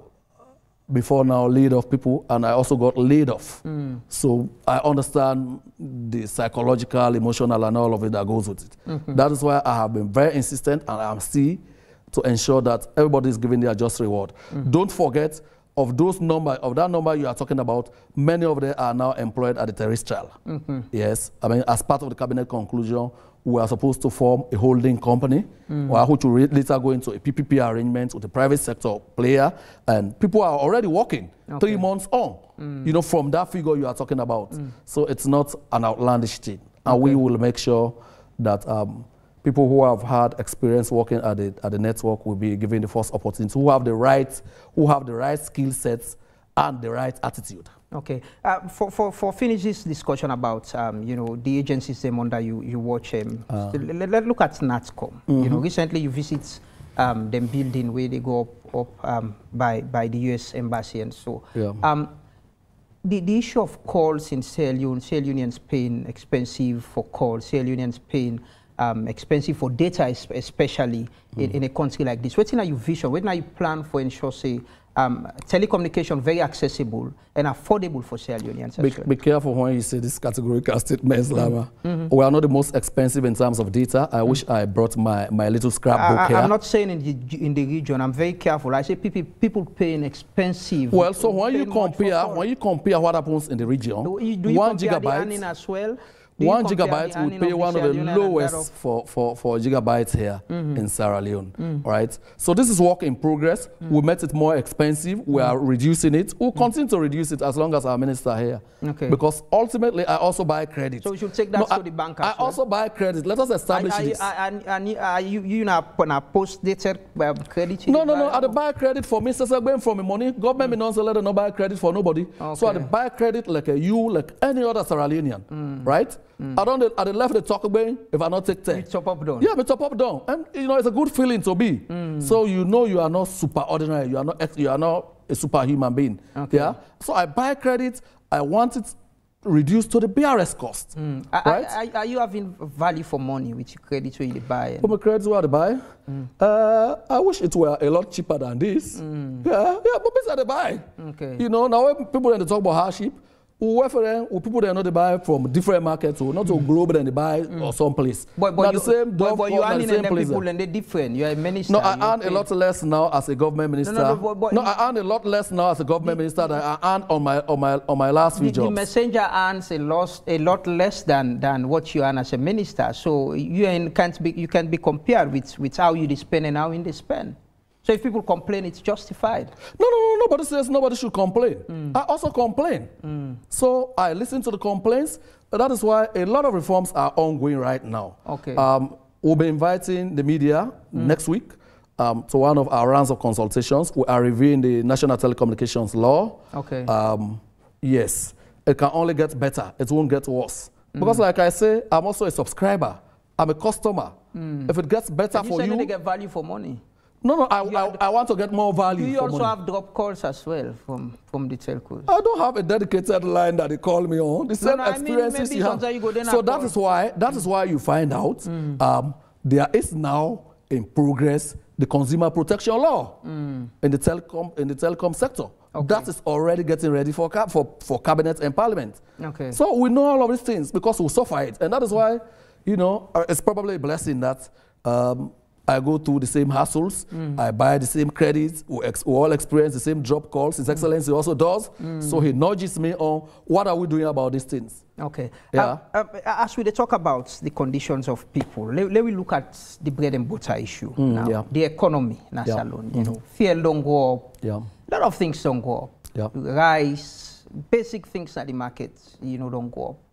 Before now, laid off people, and I also got laid off. Mm. So I understand the psychological, emotional, and all of it that goes with it. Mm-hmm. That is why I have been very insistent, and I'm still to ensure that everybody is given their just reward. Mm. Don't forget, of those number, of that number you are talking about, many of them are now employed at the terrestrial. Mm-hmm. Yes, I mean, as part of the cabinet conclusion, we are supposed to form a holding company, mm. or which will later go into a P P P arrangement with the private sector player, and people are already working okay. three months on, mm. you know, from that figure you are talking about. Mm. So it's not an outlandish thing, and okay. we will make sure that um, people who have had experience working at the at the network will be given the first opportunity, who have the right, who have the right skill sets and the right attitude. Okay. Uh, for, for, for finish this discussion about, um, you know, the agencies them under you, you watch um, uh. let, let look at NATCOM. Mm-hmm. You know, recently you visit um, them building where they go up, up um, by, by the U S Embassy and so. Yeah. Um, the, the issue of calls in Sierra Leone, Sierra Leoneans paying expensive for calls, Sierra Leoneans paying um, expensive for data, especially mm. in, in a country like this. What are your vision? What are you plan for ensure, say, Um, telecommunication very accessible and affordable for Sierra Leoneans? Be, be careful when you say this categorical statement, Lama. Mm-hmm. We are not the most expensive in terms of data. I mm-hmm. wish I brought my, my little scrapbook I, I, here. I'm not saying in the, in the region. I'm very careful. I say people, people paying expensive. Well, so when you compare when you compare what happens in the region, do you, do you one compare gigabyte the earning as well? One gigabyte would pay one of the lowest for, for, for gigabytes here mm-hmm. in Sierra Leone, mm. right? So this is work in progress. Mm. We made it more expensive. We mm. are reducing it. We'll mm. continue to reduce it as long as our minister here. Okay. Because ultimately, I also buy credit. So we should take that no, to I, the bank as I well. also buy credit. Let us establish I, this. And are you, you now post-dated credit? No, no, no. I buy credit for Mister Segben for me money. Government mm. don't let them buy credit for nobody. Okay. So I buy credit like a you, like any other Sierra Leonean, mm. right? Mm. I don't. At the left, they talk about if I not take ten. You top up down. Yeah, we top up down, and you know it's a good feeling to be. Mm. So you know you are not super ordinary. You are not. You are not a superhuman being. Okay. Yeah. So I buy credit. I want it reduced to the B R S cost. Mm. Right? Are, are, are you having value for money with your credit where you buy? For my credit where I buy, mm. uh, I wish it were a lot cheaper than this. Mm. Yeah, yeah, but it's at the buy. Okay. You know now when people then talk about hardship. We work for them, people they know they buy from different markets, so not to mm. global and they buy mm. or someplace. But, but, you, the same but, but you earning and people and they're different. You are a minister. No, I earn a lot less now as a government minister. No, no, no, but, but no I earn a lot less now as a government the, minister than I earned on my on my on my last few the, jobs. The messenger earns a lot a lot less than than what you earn as a minister. So you can't be you can't be compared with with how you spend and how you spend. So if people complain, it's justified. No, no, no, nobody says nobody should complain. Mm. I also complain. Mm. So I listen to the complaints. That is why a lot of reforms are ongoing right now. Okay. Um, we'll be inviting the media mm. next week um, to one of our rounds of consultations. We are reviewing the National Telecommunications Law. Okay. Um, yes, it can only get better. It won't get worse. Mm. Because like I say, I'm also a subscriber. I'm a customer. Mm. If it gets better and you for say you... they get value for money. No, no, I, I, I want to get more value. Do you for also money. have drop calls as well from, from the telcos? I don't have a dedicated line that they call me on. The same no, no, experiences I mean, you have. You go so that call. is why that mm. is why you find out mm. um, there is now in progress the consumer protection law mm. in the telecom in the telecom sector. Okay. That is already getting ready for for for cabinet and parliament. Okay. So we know all of these things because we suffer it, and that is why, you know, it's probably a blessing that. Um, I go through the same hassles, mm. I buy the same credits, we, ex we all experience the same drop calls. His mm. Excellency also does. Mm. So he nudges me on what are we doing about these things. Okay. Yeah. Uh, uh, as we talk about the conditions of people, let, let me look at the bread and butter issue mm, now. Yeah. The economy, not yeah. alone. You mm. know, fuel don't go up. Yeah. A lot of things don't go up. Yeah. Rice, basic things at the market, you know, don't go up.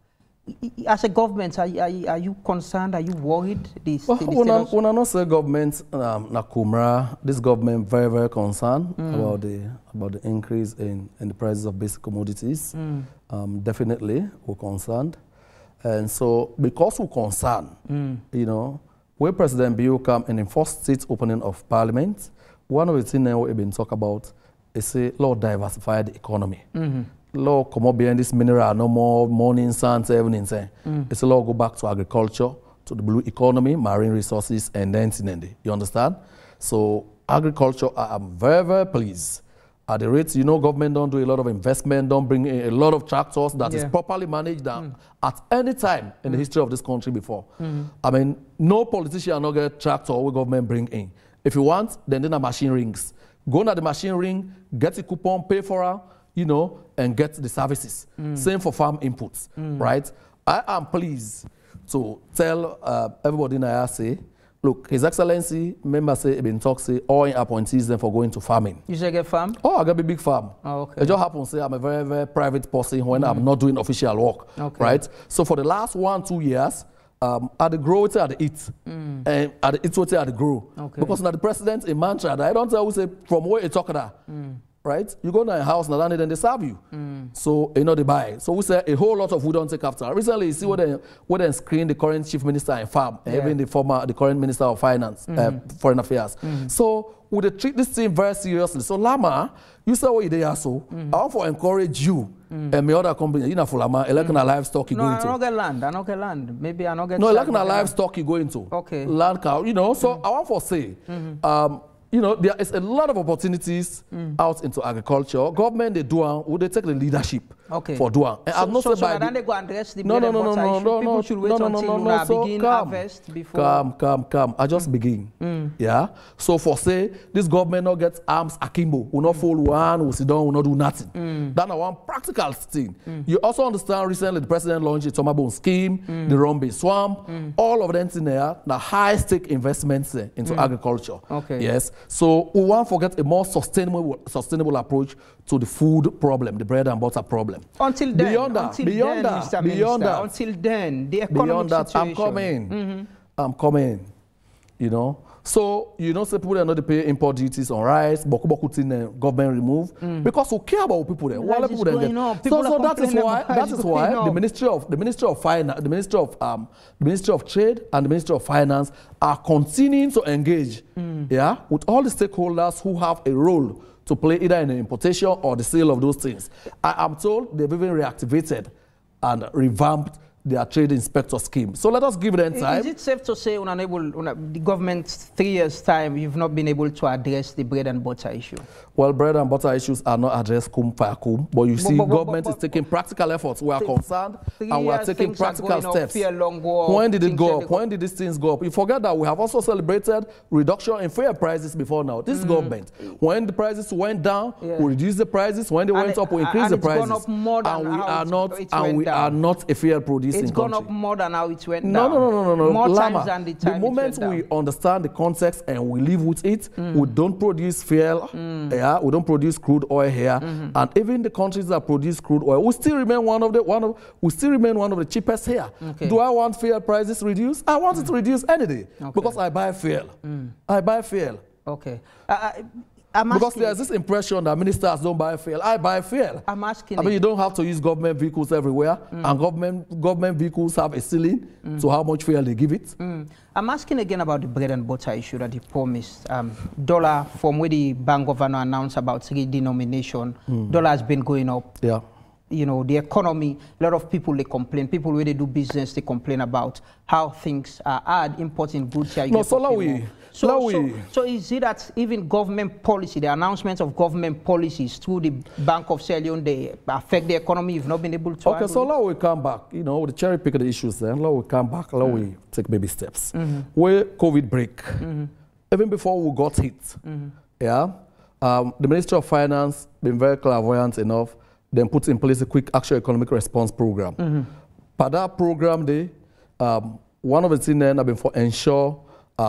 as a government, are, are, are you concerned? Are you worried? This, well, this when, I, when I not say government, um, Nakumra, this government very, very concerned mm. about the about the increase in, in the prices of basic commodities. Mm. Um, definitely, we're concerned. And so, because we're concerned, mm. you know, when President Bio come and enforce state opening of parliament, one of the things that we've been talking about is say, Lord, diversify the economy. Mm-hmm. Lord, come up behind this mineral, no more morning, sun, evening. Mm. It's a lot go back to agriculture, to the blue economy, marine resources, and then Tinende. You understand? So agriculture, I am very, very pleased. At the rates, you know, government don't do a lot of investment, don't bring in a lot of tractors that yeah. is properly managed mm. at any time in mm. the history of this country before. Mm. I mean, no politician no get tractor what government bring in. If you want, then then a machine rings. Go to the machine ring, get a coupon, pay for her, you know, and get the services. Mm. Same for farm inputs, mm. right? I am pleased to tell uh, everybody in I say, look, His Excellency, member say, been talk say, all in appointees them for going to farming. You say get farm? Oh, I got a big farm. Oh, okay. It just happens say I'm a very, very private person when mm. I'm not doing official work, okay. right? So for the last one, two years, Um, at the grow, it's at the eat, mm. and at the eat, it's at the grow. Okay. Because now the president in mantra, I don't tell who say from where you talk that, mm. right? You go to a house, now then they serve you. Mm. So you know they buy. So we say a whole lot of we don't take after. Recently, you see mm. what they what they screen the current chief minister in farm, yeah. even the former the current minister of finance, mm. uh, foreign affairs. Mm. So we they treat this thing very seriously. So Lama, you say what you there so mm. I want to encourage you. Mm. And my other company, you know, for Lama, mm. like a livestock you no, go into. into. No, I don't get land. I don't get land. Maybe I don't get. No, like a livestock you go into. Okay. Land cow, you know. So mm. I want to say, mm-hmm. um, you know, there is a lot of opportunities mm. out into agriculture. Government they do, would they take the leadership okay. for doing? And so, I'm not so, so so then they go and address the no, no, no, no, no, no, People no, should wait no, no, until no, you no, now so begin calm, harvest before. Calm, calm, calm. I just mm. begin. Mm. Yeah. So for say this government not get arms akimbo, will not mm. fall one, will sit down, will not do nothing. Mm. That's one practical thing. Mm. You also understand recently the president launched a Tomabone scheme, mm. the Rombe Swamp, mm. all of them in there, the high stake investments into mm. agriculture. Okay. Yes. So we won't forget a more sustainable sustainable approach to the food problem, the bread and butter problem. Until then, beyond that, until beyond then, that, Mister beyond Minister, that, until then, the economic beyond that, situation. I'm coming. Mm-hmm. I'm coming. You know. So you know, say people that know they pay import duties on rice, boku boku tin uh, government remove mm. because we care about people there. Why people there? So, so that is why that is why the Ministry of the Ministry of Finance, the Ministry of um, the Ministry of Trade and the Ministry of Finance are continuing to engage, mm. yeah, with all the stakeholders who have a role to play either in the importation or the sale of those things. I am told they've even reactivated and revamped their trade inspector scheme. So let us give them time. Is it safe to say, unable, un the government, three years' time, you've not been able to address the bread and butter issue? Well, bread and butter issues are not addressed kum for kum, but you see, but, but, government but, but, is taking practical efforts. We are concerned, and we are taking practical steps. War, when did it go up? When did these things go up? You forget that we have also celebrated reduction in fuel prices before now. This mm. government, when the prices went down, yeah. we reduced the prices. When they and went it, up, we increased the prices. Gone up more than and we are not, it and we down. are not a fuel producer. It's gone country. up more than how it went no, down. No, no, no, no, no. More Lama, times than the time the moment it went we down. understand the context and we live with it, mm. we don't produce fuel, mm. yeah, we don't produce crude oil here, mm-hmm. and even the countries that produce crude oil, we still remain one of the one of we still remain one of the cheapest here. Okay. Do I want fuel prices reduced? I want mm. it to reduce any day okay. because I buy fuel. Mm. I buy fuel. Okay. Uh, I'm because there's this impression that ministers don't buy fuel. I buy fuel. I'm asking. I mean, you don't have to use government vehicles everywhere, mm. and government government vehicles have a ceiling mm. to how much fuel they give it. Mm. I'm asking again about the bread and butter issue that he promised. Um, dollar, from where the bank governor announced about redenomination, mm. dollar has been going up. Yeah. You know, the economy, a lot of people, they complain. People, when they do business, they complain about how things are hard, importing goods here. No, so we, so, so, so, so is it that even government policy, the announcements of government policies through the Bank of Sierra Leone, they affect the economy? You've not been able to Okay, so now we come back, you know, with the cherry pick of the issues then, now we come back, now mm. we take baby steps. Mm-hmm. Where COVID break, mm-hmm. even before we got hit, mm-hmm. yeah, um, the Ministry of Finance been very clairvoyant enough, then put in place a quick action economic response program. Mm-hmm. But that program, they, um, one of the things then have been for ensure um,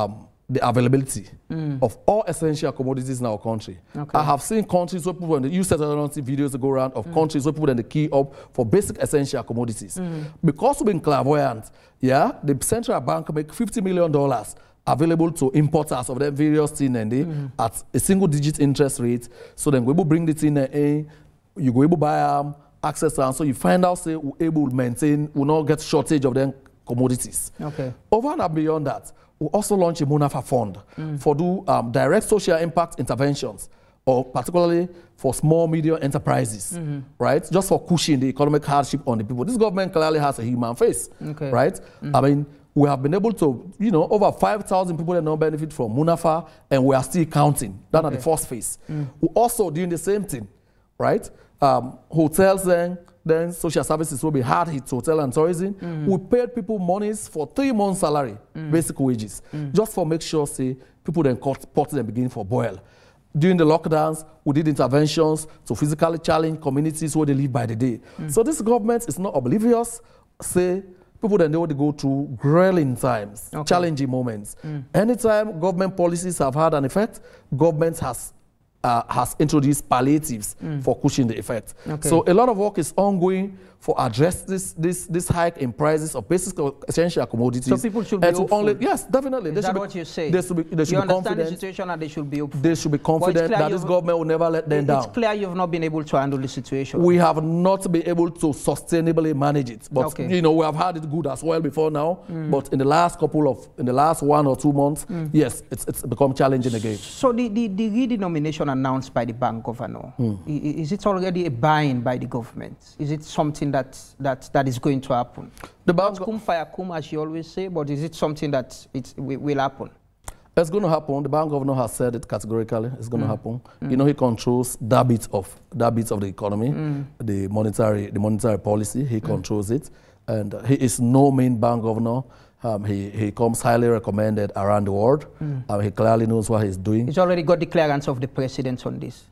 the availability mm. of all essential commodities in our country. Okay. I have seen countries where people, when they use videos to go around of mm. countries where people then they key up for basic essential commodities. Mm. Because we've been clairvoyant, yeah, the central bank make fifty million dollars available to importers of the various things and they mm. at a single digit interest rate. So then we will bring it in, uh, you go able to buy um, access and so you find out say we're able to maintain, will not get shortage of them commodities. Okay. Over and beyond that, we also launch a Munafa fund mm. for do um, direct social impact interventions, or particularly for small, medium enterprises, mm-hmm. right? Just for cushioning the economic hardship on the people. This government clearly has a human face, okay. right? Mm-hmm. I mean, we have been able to, you know, over five thousand people that now benefit from Munafa, and we are still counting. That's okay. at the first phase. Mm. We're also doing the same thing, right? Um, hotels then, then social services will be hard hit, hotel and tourism. Mm. We paid people monies for three months salary, mm. basic wages, mm. just for make sure, say, people then cut pot and begin for boil. During the lockdowns, we did interventions to physically challenge communities where they live by the day. Mm. So this government is not oblivious, say, people that know they go through grueling times, okay. challenging moments. Mm. Anytime government policies have had an effect, government has uh, has introduced palliatives mm. for cushioning the effect. Okay. So a lot of work is ongoing for address this this this hike in prices of basic essential commodities. So people should be hopeful. Only, yes, definitely. Is they that should what be, you say? They should be, they should you be understand confident. the situation and they should be hopeful. They should be confident that this government will never let them down. It's clear you've not been able to handle the situation. We have not been able to sustainably manage it. But okay. you know, we have had it good as well before now. Mm. But in the last couple of in the last one or two months, mm. yes, it's it's become challenging again. So the the, the redenomination announced by the bank governor, mm. is it already a buy-in by the government? Is it something that that that is going to happen? The bank Not kum fire kum, as you always say, but is it something that it will happen? It's going to happen. The bank governor has said it categorically. It's going mm. to happen. Mm. You know, he controls that bit of that bit of the economy, mm. the monetary the monetary policy. He mm. controls it, and uh, he is no mean bank governor. Um, he he comes highly recommended around the world. Mm. Um, he clearly knows what he's doing. He's already got the clearance of the president on this.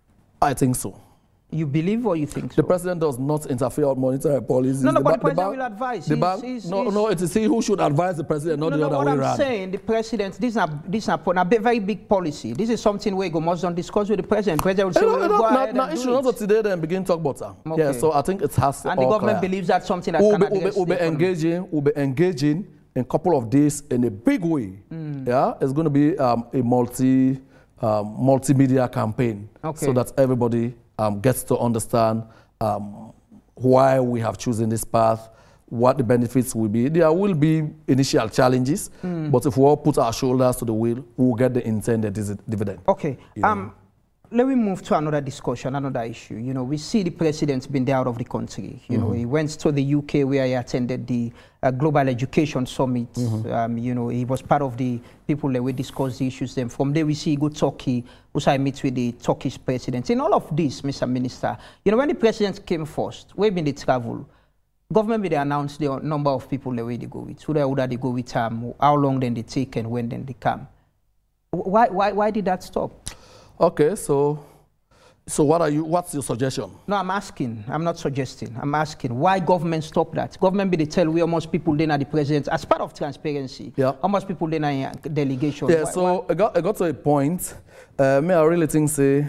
I think so. You believe or you think so? The president does not interfere with monetary policies. No, no, the but the president will advise. The bank, he's, no, he's, no, it is he who should advise the president, not no, the no, other what way I'm around. saying, the president, this is a, this is a, a very big policy. This is something where you must not discuss with the president. The president will say, no, well, no, go not, ahead not, and issue, do not today, then begin talk about that. Okay. Yeah, so I think it has to And the government clear. believes that's something that we'll can be, address we'll be, we'll be engaging, we'll be engaging in a couple of days in a big way. Mm. Yeah, it's going to be um, a multi, um, multimedia campaign, okay. so that everybody um, gets to understand Um, why we have chosen this path, what the benefits will be. There will be initial challenges, mm. but if we all put our shoulders to the wheel, we'll get the intended dividend. Okay. Um, let me move to another discussion, another issue. You know, we see the president's been there out of the country. You mm-hmm. know, he went to the U K where he attended the uh, Global Education Summit. Mm-hmm. um, you know, he was part of the people that we discussed the issues. Then from there we see he go to Turkey, also I meet with the Turkish president. In all of this, Mister Minister, you know, when the president came first, where been the travel, government will announce the number of people that way they go with, who they, who they go with, um, how long then they take and when then they come. Why, why, why did that stop? Okay, so so what are you? What's your suggestion? No, I'm asking. I'm not suggesting. I'm asking why government stop that. Government be they tell we almost people then are the president as part of transparency. Yeah. Almost people then are delegation. Yeah. Why, so why? I got I got to a point. Uh, me I really think say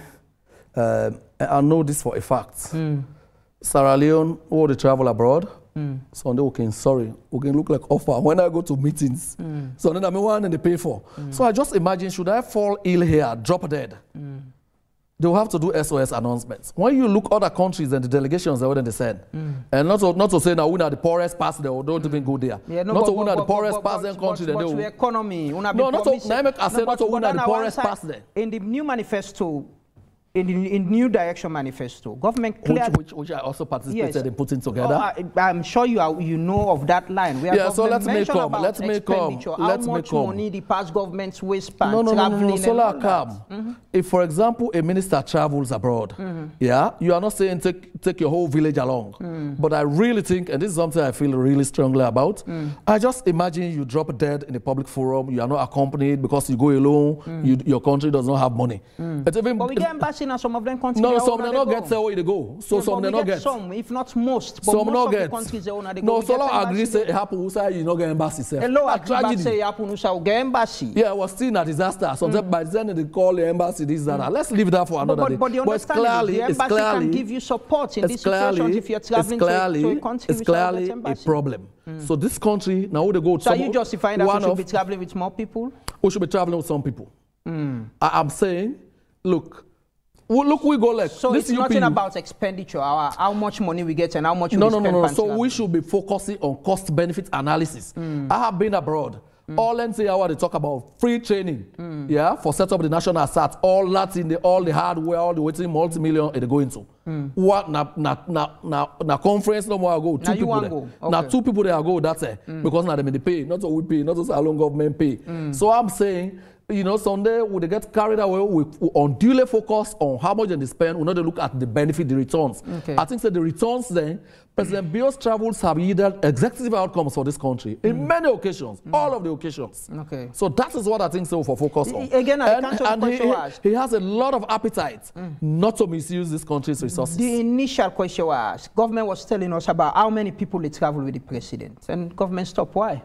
uh, I know this for a fact. Mm. Sierra Leone, all the travel abroad. Mm. So they can sorry, we can look like offer when I go to meetings. Mm. So then I'm the one and they pay for. Mm. So I just imagine, should I fall ill here, drop dead? Mm. They will have to do S O S announcements. When you look other countries and the delegations that they send, mm. and not to, not to say now we are the poorest part there, or don't mm. even go there. Yeah, no, not to win the poorest part there country. But, but, but the economy, no, not to. I say not to win the poorest part there. In the new manifesto. In the in new direction manifesto, government clear which, which, which I also participated yes. in putting together. Oh, I, I'm sure you are, you know of that line. We yeah, so let's make come. Let's make come. How let's much make come. money the past governments waste no, no, no, no, no, no. So like come. Mm-hmm. If, for example, a minister travels abroad, mm-hmm. yeah, you are not saying take take your whole village along. Mm. But I really think, and this is something I feel really strongly about. Mm. I just imagine you drop dead in a public forum. You are not accompanied because you go alone. Mm. You, your country does not have money. Mm. Even, but we get embassy embassy now, some of them countries. No, some they not get where they go. So yeah, some they not get. Some, if not most. But some most not of get. the countries they own, they no, go. so long agree say it happen. Who say you not get embassy? Self. Hello, agree say happen. Who say get embassy? Yeah, it was still a disaster. So mm. by then they call the embassy this that. Mm. Let's leave that for another but, day. But, but the understanding clearly, is the embassy clearly, can give you support in these clearly, situations if you're traveling clearly, to, to a country it's without clearly an embassy. a problem. Mm. So this country now they go. So are you justifying that we should be traveling with more people? We should be traveling with some people. Mm. I, I'm saying, look, we, look, we go like so this. It's U P, nothing about expenditure, our, how much money we get and how much no, we no, spend. No, no, no. So traveling. we should be focusing on cost-benefit analysis. Mm. I have been abroad. Mm. All N C hour they talk about free training, mm. yeah, for set up the national assets. All that in the all the hardware, all the waiting multi-million they go into. Mm. What na na na na na conference no more go two now people there. Go. Okay. Now two people there go. That's it mm. because now they may pay, not so we pay, not so salon government pay. Mm. So I'm saying. You know, Sunday, when they get carried away, we, we unduly focus on how much they spend. We not look at the benefit, the returns. Okay. I think that the returns then, President Bio's travels have yielded executive outcomes for this country mm. in many occasions, mm. all of the occasions. Okay. So that is what I think so for focus on. Again, I and, can't and he, he, he has a lot of appetite mm. not to misuse this country's resources. The initial question was, government was telling us about how many people they travel with the president, and government stopped. Why?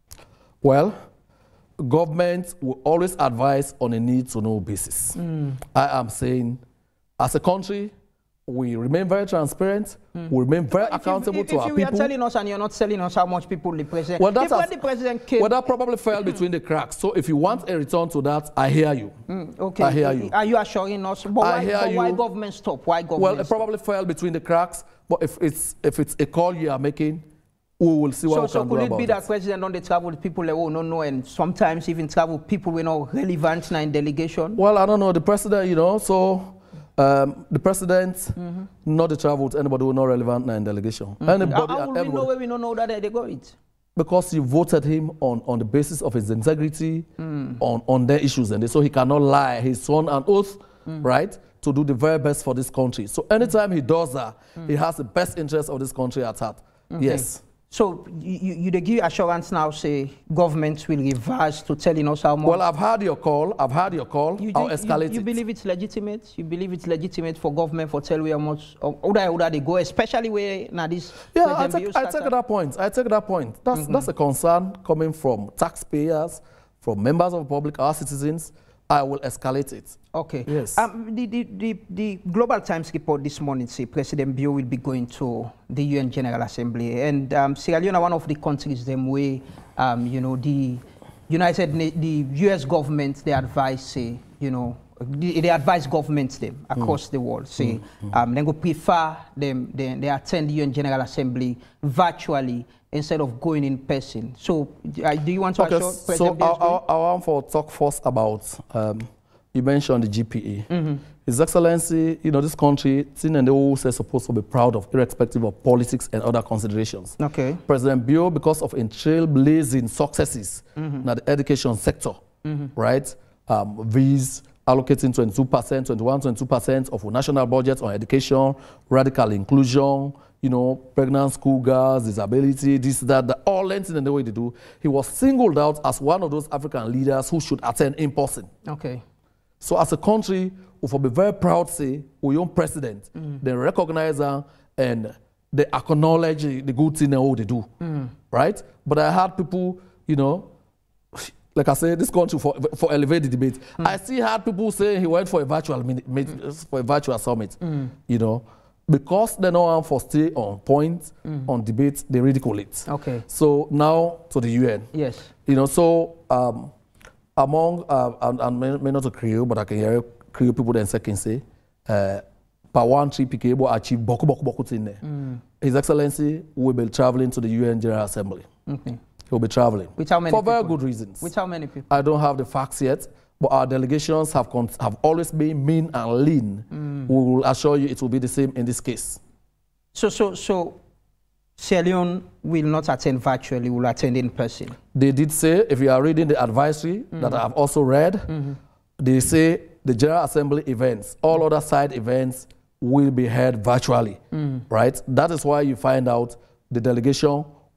Well, government will always advise on a need-to-know basis. Mm. I am saying, as a country, we remain very transparent. Mm. We remain very if accountable you, if, to if our you people. If you are telling us and you're not telling us how much people the president... Well, that's when the president came... Well, that probably fell between the cracks. So if you want a return to that, I hear you. Mm, okay. I hear you. Are you assuring us? But I why, hear but you. Why government stop? Why government Well, it stop? probably fell between the cracks. But if it's, if it's a call you are making, we will see what so, we so can do about it. So could it be that president don't travel with people they will not know, and sometimes even travel with people we know relevant in delegation? Well, I don't know. The president, you know, so um, the president mm-hmm. not to travel with anybody who not relevant in delegation. Mm-hmm. Anybody, how how will we know where we don't know that they go it? Because you voted him on, on the basis of his integrity mm. on, on their issues, and so he cannot lie. He's sworn an oath, mm. right, to do the very best for this country. So anytime mm. he does that, mm. he has the best interest of this country at heart. Okay. Yes. So you, you they give assurance now, say government will reverse to telling us how much? Well, I've heard your call. I've heard your call. You, I'll you, escalate you, you it. believe it's legitimate? You believe it's legitimate for government for tell you how much, or how they go, especially where now this... Yeah, I take, I take that point. I take that point. That's, mm-hmm. that's a concern coming from taxpayers, from members of the public, our citizens. I will escalate it. Okay. Yes. Um, the, the, the, the Global Times report this morning say President Bio will be going to the U N General Assembly, and um, Sierra Leone, one of the countries them way, um, you know, the United, the U S government, they advise say, you know, they, they advise governments them across mm. the world say, mm. um, they go prefer them, they, they attend the U N General Assembly virtually instead of going in person. So, uh, do you want to okay, assure President so I, I, I want to talk first about, um, you mentioned the G P A. Mm-hmm. His Excellency, you know, this country, thing and they all say supposed to be proud of, irrespective of politics and other considerations. Okay. President Bio, because of trailblazing successes mm-hmm. in the education sector, mm-hmm. right? Um, these allocating twenty-two percent, twenty-one, twenty-two percent of our national budget on education, radical inclusion, you know, pregnant schoolgirls, disability, this, that, that, all lengthened in the way they do. He was singled out as one of those African leaders who should attend in person. Okay. So as a country, we will be very proud to say, we own president, mm. they recognize her and they acknowledge the good thing and what they do, mm. right? But I had people, you know, like I said, this country for, for elevated debate. Mm. I still had people saying he went for a virtual meet, mm. for a virtual summit, mm. you know, because they know I'm for stay on point mm. on debate, they ridicule it. Okay. So now to the U N. Yes. You know, so um, among uh, and, and may, may not to Creole, but I can hear Creole people then second say, uh, per one trip he can able to achieve boku boku boku thing there. Mm. His Excellency will be traveling to the U N General Assembly. Okay. He'll be traveling. With how many For people? Very good reasons. With how many people? I don't have the facts yet, but our delegations have, have always been mean and lean. Mm. We will assure you it will be the same in this case. So, so, so Sierra Leone will not attend virtually, will attend in person? They did say, if you are reading the advisory mm. that I have also read, mm-hmm. they say the General Assembly events, all other side events will be held virtually, mm. right? That is why you find out the delegation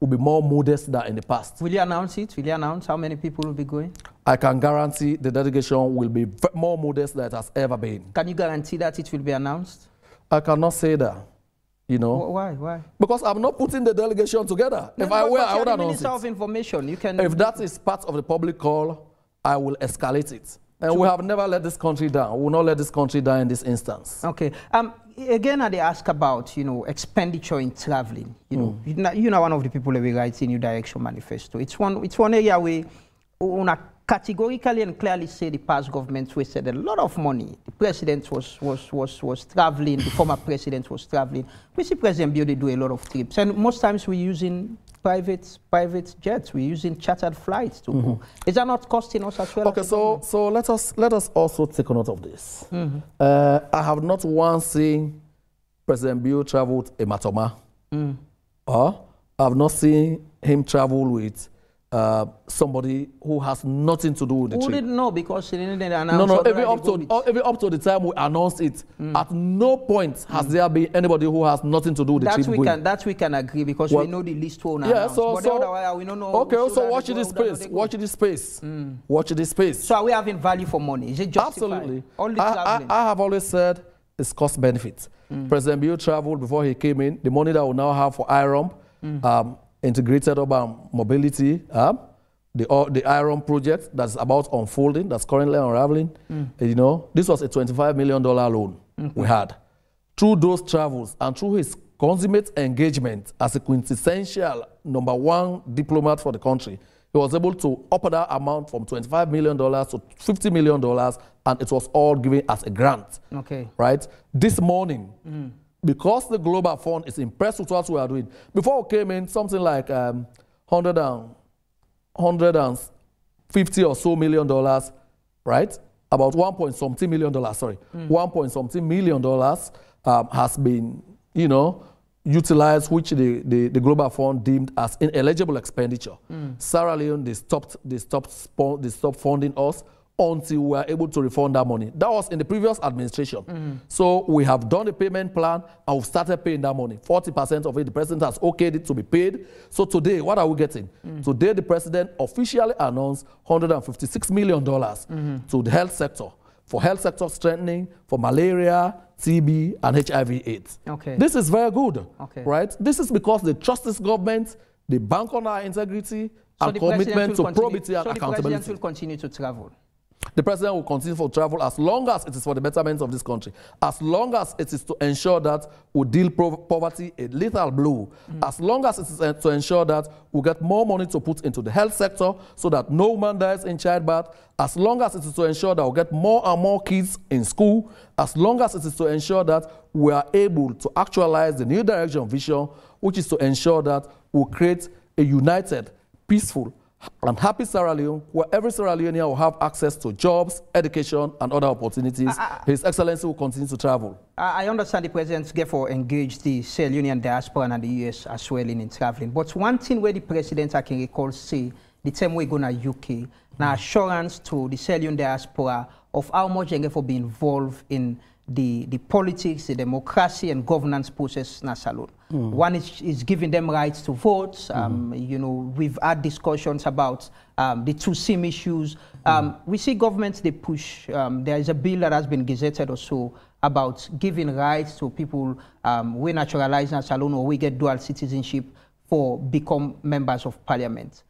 will be more modest than in the past. Will you announce it? Will you announce how many people will be going? I can guarantee the delegation will be more modest than it has ever been. Can you guarantee that it will be announced? I cannot say that, you know. Why? Why? Because I'm not putting the delegation together. No, if I were, I would announce announce it. of information. You can. If that is part of the public call, I will escalate it. And we have never let this country down. We will not let this country down in this instance. Okay. Um, again, I ask about, you know, expenditure in traveling. You know, mm. you know, you know, one of the people that we write in New Direction Manifesto. It's one, it's one area where we categorically and clearly say the past government wasted a lot of money. The president was was was was traveling. The former president was traveling. We see President Bio, they do a lot of trips, and most times we're using private private jets. We're using chartered flights to mm-hmm. go. Is that not costing us as well? Okay, as so government? so let us let us also take note of this. Mm-hmm. uh, I have not once seen President Bio travel with a matoma, mm. or I have not seen him travel with uh, somebody who has nothing to do with the Who trip. didn't know because he didn't announce. No, no. Every up to all, every up to the time we announced it, mm. at no point has mm. there been anybody who has nothing to do with the that trip. We going. can, that we can agree because well, we know the list will Yeah, so, but so otherwise we don't know. Okay, so, so watch this space. Watch this space. Mm. Watch this space. So are we having value for money? Is it justified? Absolutely. All the I, I, I have always said it's cost benefit. Mm. President Bio traveled before he came in. The money that we now have for I R O M, mm. um, integrated urban mobility. Um, The, uh, the I R O M project that's about unfolding, that's currently unraveling, mm. you know, this was a twenty-five million dollar loan mm-hmm. we had. Through those travels and through his consummate engagement as a quintessential number one diplomat for the country, he was able to up that amount from twenty-five million dollars to fifty million dollars, and it was all given as a grant. Okay. Right? This morning, mm. because the Global Fund is impressed with what we are doing, before we came in, something like um, one hundred and one hundred fifty or so million dollars, right? About one point something million dollars, sorry. Mm. One point something million dollars um, has been, you know, utilized, which the, the, the Global Fund deemed as ineligible expenditure. Mm. Sierra Leone, they stopped, they stopped, they stopped funding us until we were able to refund that money. That was in the previous administration. Mm. So we have done a payment plan and we've started paying that money. forty percent of it, the president has okayed it to be paid. So today, what are we getting? Mm. Today, the president officially announced one hundred fifty-six million dollars mm-hmm. to the health sector, for health sector strengthening, for malaria, T B, and H I V AIDS. Okay. This is very good, okay. right? This is because they trust this government, they bank on our integrity, so and commitment to probity and so accountability. So the president will continue to travel? The president will continue for travel as long as it is for the betterment of this country, as long as it is to ensure that we deal poverty a lethal blow, mm. as long as it is to ensure that we get more money to put into the health sector so that no woman dies in childbirth, as long as it is to ensure that we get more and more kids in school, as long as it is to ensure that we are able to actualize the New Direction vision, which is to ensure that we create a united, peaceful, and happy Sierra Leone, where every Sierra Leonean will have access to jobs, education, and other opportunities. I, I, His Excellency will continue to travel. I understand the president therefore engaged the Sierra Leonean diaspora and the U S as well in, in traveling. But one thing where the president, I can recall, say, the time we're going to U K, now assurance to the Sierra Leone diaspora of how much they therefore be involved in the, the politics, the democracy and governance process in Salon. Mm. One is, is giving them rights to vote. Um, mm. You know, we've had discussions about um, the two SIM issues. Um, mm. We see governments, they push. Um, there is a bill that has been gazetted or so about giving rights to people um, we naturalize in Salon or we get dual citizenship for become members of parliament.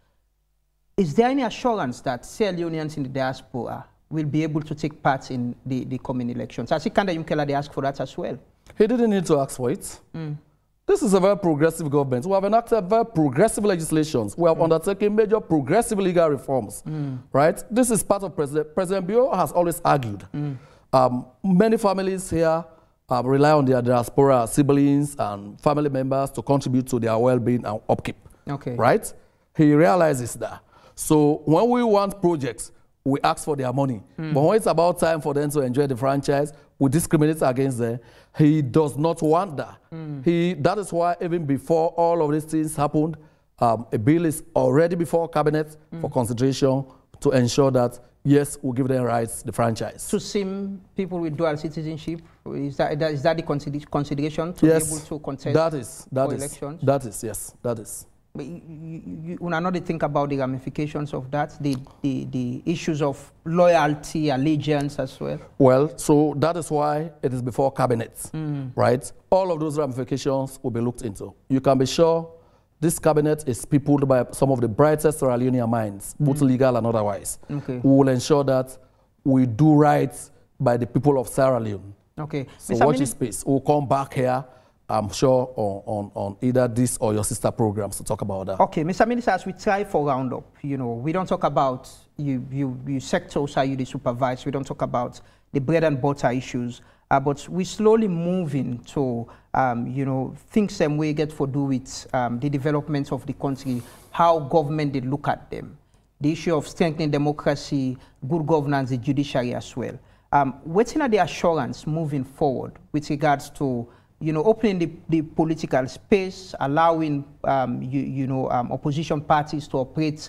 Is there any assurance that Sierra Leoneans in the diaspora will be able to take part in the, the coming elections? I see Kanda Yumkela, they asked for that as well. He didn't need to ask for it. Mm. This is a very progressive government. We have enacted very progressive legislations. We have mm. undertaken major progressive legal reforms, mm. right? This is part of President, President Bio has always argued. Mm. Um, many families here uh, rely on their diaspora siblings and family members to contribute to their well-being and upkeep, okay. right? He realizes that. So when we want projects, we ask for their money. Mm. But when it's about time for them to enjoy the franchise, we discriminate against them. He does not want that. Mm. He, that is why even before all of these things happened, um, a bill is already before Cabinet mm. for consideration to ensure that, yes, we'll give them rights, the franchise. To SIM people with dual citizenship, is that, is that the consideration to yes, be able to contest that is, that for is, elections? That is, yes, that is. But you, you, you not think about the ramifications of that, the, the, the issues of loyalty, allegiance as well? Well, so that is why it is before cabinet, mm. right? All of those ramifications will be looked into. You can be sure this cabinet is peopled by some of the brightest Sierra Leonean minds, both mm. legal and otherwise. Okay. We will ensure that we do right by the people of Sierra Leone. Okay. So Mister watch this space. We'll come back here, I'm sure, on, on, on either this or your sister programs to talk about that. Okay, Mister Minister, as we try for roundup, you know, we don't talk about you, you, you sectors how you the supervise. We don't talk about the bread and butter issues, uh, but we slowly moving to, um, you know, things some way get for do with um, the development of the country, how government did look at them, the issue of strengthening democracy, good governance, the judiciary as well. Um, what's in the assurance moving forward with regards to, you know, opening the, the political space, allowing, um, you, you know, um, opposition parties to operate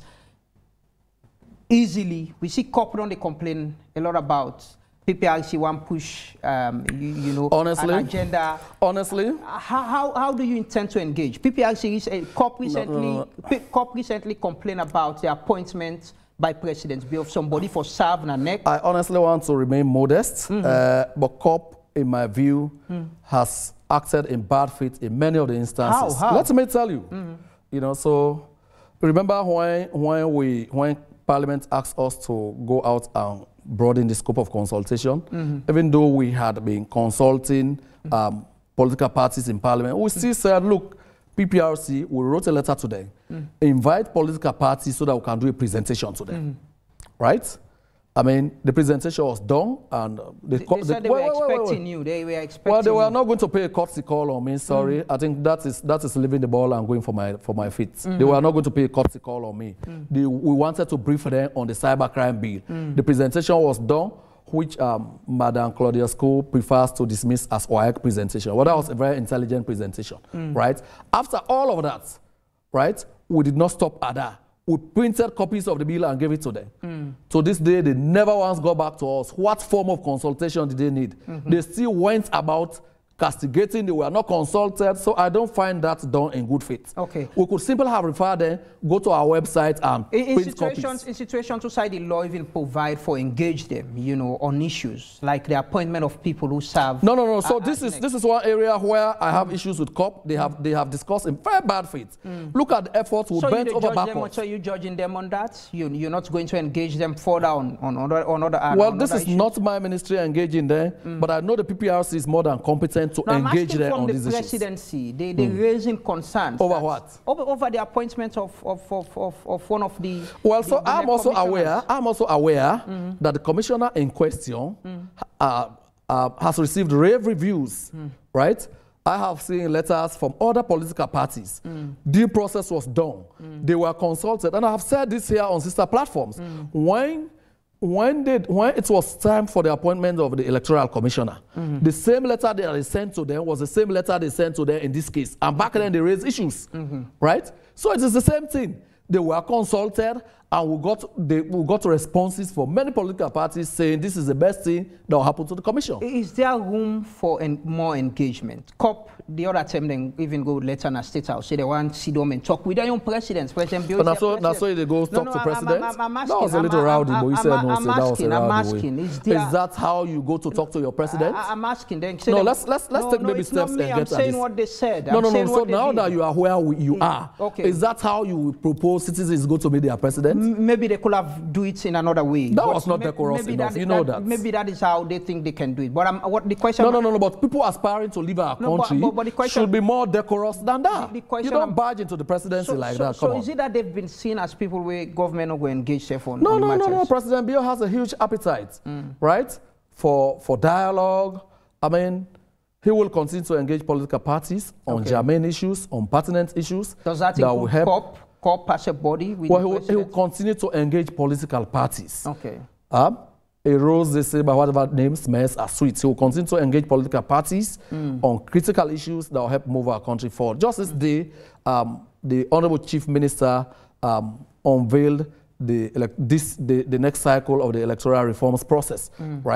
easily? We see corporate, they complain a lot about P P R C one push, um, you, you know, honestly, an agenda. Honestly, how, how, how do you intend to engage? P P R C, uh, COP recently, no, no, no. COP recently complained about the appointment by President Bill of somebody for serving a neck. I honestly want to remain modest, mm-hmm. uh, but COP, in my view, mm. has acted in bad faith in many of the instances. How? How? Let me tell you. Mm-hmm. You know, so remember when when we when Parliament asked us to go out and broaden the scope of consultation, mm-hmm. even though we had been consulting um, political parties in Parliament, we still said, look, P P R C, we wrote a letter to them, mm. invite political parties so that we can do a presentation to them, mm. right? I mean, the presentation was done, and uh, they, they, they said they wait, were wait, expecting wait, wait. you. They were expecting. Well, they were not going to pay a courtesy call on me. Sorry, mm. I think that is that is leaving the ball and going for my for my feet. Mm. They were not going to pay a courtesy call on me. Mm. They, we wanted to brief them on the cybercrime bill. Mm. The presentation was done, which um, Madam Claudia School prefers to dismiss as O I E C presentation. Well, that was a very intelligent presentation, mm. right? After all of that, right, we did not stop at that. We printed copies of the bill and gave it to them. Mm. To this day, they never once got back to us. What form of consultation did they need? Mm-hmm. They still went about castigating. They were not consulted. So I don't find that done in good faith. Okay. We could simply have referred them, go to our website and in, in print situations, copies. In situations to say the law even provide for engage them, you know, on issues like the appointment of people who serve. No, no, no. So this is this is one area where I have mm. issues with COP. They have they have discussed in very bad faith. Mm. Look at the efforts we so bent over backwards. So you judging them on that? You you're not going to engage them further on on other on other. Well, on this other is issues? Not my ministry engaging them, mm. but I know the P P R C is more than competent to no, engage them on the these presidency, issues. They, they're mm. raising concerns. Over what? Over, over the appointment of, of, of, of, of one of the... Well, the, so the I'm, also aware, I'm also aware mm. that the commissioner in question mm. uh, uh, has received rave reviews, mm. right? I have seen letters from other political parties. Mm. Due process was done. Mm. They were consulted. And I have said this here on sister platforms. Mm. When When, they, when it was time for the appointment of the electoral commissioner, mm-hmm. the same letter that they sent to them was the same letter they sent to them in this case. And back then they raised issues, mm-hmm. right? So it is the same thing. They were consulted, and we got, they, we got responses from many political parties saying this is the best thing that will happen to the commission. Is there room for en more engagement? COP, the other time, they even go later in a state house, say they want to see them and talk with their own presidents. President Bill. That's so, so they go talk no, no, to president? I'm, I'm, I'm asking, that was a little I'm, rowdy, I'm, but you said no, so that was a rowdy I'm asking, way. Is, there, is that how you go to talk to your president? I, I'm asking. Then no, them, let's, let's, let's no, take no, baby steps and get at this. I'm saying what they said. No, no, no. So now that you are where you are, is that how you propose citizens go to meet their president? Maybe they could have do it in another way. That was not decorous enough. You know that. Maybe that is how they think they can do it. But um, what the question? No, no, no, no. But people aspiring to leave our country should be more decorous than that. You don't barge into the presidency like that. So is it that they've been seen as people where government are going to engage their phone? No, no, no, no. President Bill has a huge appetite, right, for for dialogue. I mean, he will continue to engage political parties on germane issues, on pertinent issues. Does that include COP? COP as a body? With well, he will, he will continue to engage political parties. Okay. Um, a rose, they say, by whatever name smells are sweet. He will continue to engage political parties mm. on critical issues that will help move our country forward. Just this day, um, the Honorable Chief Minister um, unveiled the, this, the, the next cycle of the electoral reforms process, mm. right?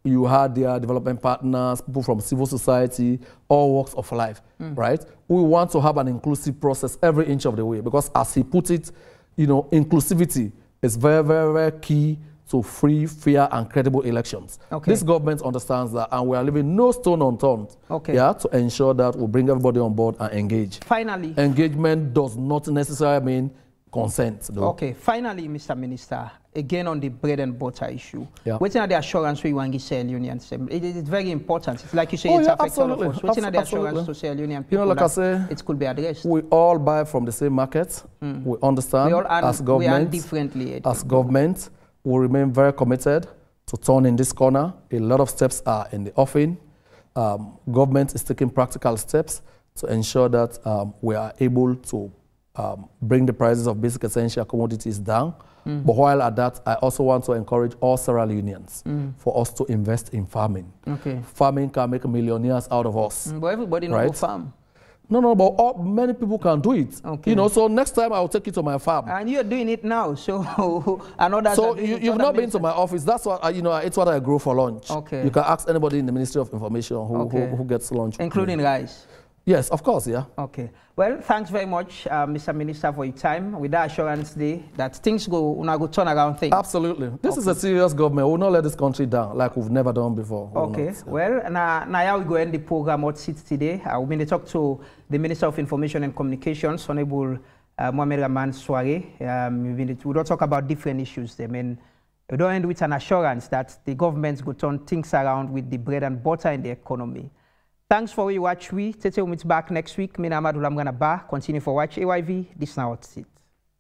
you had their development partners, people from civil society, all walks of life, mm. right? We want to have an inclusive process every inch of the way because as he put it, you know, inclusivity is very, very, very key to free, fair, and credible elections. Okay. This government understands that, and we are leaving no stone unturned okay. yeah, to ensure that we bring everybody on board and engage. Finally. Engagement does not necessarily mean consent, though. Okay, finally, Mister Minister, again on the bread and butter issue. Yeah. What's the assurance we want to sell unions? It is very important. It's like you say, oh, it's yeah, affects all of us. What's the absolutely. assurance to sell union people you know, like I say, it could be addressed? We all buy from the same market. Mm. We understand we all earn, as government. We earn differently. As government, we remain very committed to turn in this corner. A lot of steps are in the offing. Um, government is taking practical steps to ensure that um, we are able to um, bring the prices of basic essential commodities down. Mm. But while at that, I also want to encourage all cereal unions mm. for us to invest in farming. Okay. Farming can make millionaires out of us. Mm, but everybody right? knows farm. No, no, but all, many people can do it. Okay. You know, so next time I will take you to my farm. And you're doing it now, so another. So you, you've not been to my office. That's what I, you know. It's what I grow for lunch. Okay. You can ask anybody in the Ministry of Information who okay. who, who gets lunch, including rice. Yes, of course, yeah. Okay. Well, thanks very much, uh, Mister Minister, for your time. With that assurance day that things go, una go turn around things. Absolutely. This okay. is a serious government. We will not let this country down like we've never done before. We okay. Not, yeah. Well, now, now we go end the program what sits today. Uh, we're going to talk to the Minister of Information and Communications, Honorable uh, Mohamed Swaray. Um, we don't talk about different issues. I mean, we don't end with an assurance that the government will turn things around with the bread and butter in the economy. Thanks for your watch. We Tete will meet back next week. Me Amadu Lamrana ba. Continue for watch A Y V. This now what's it.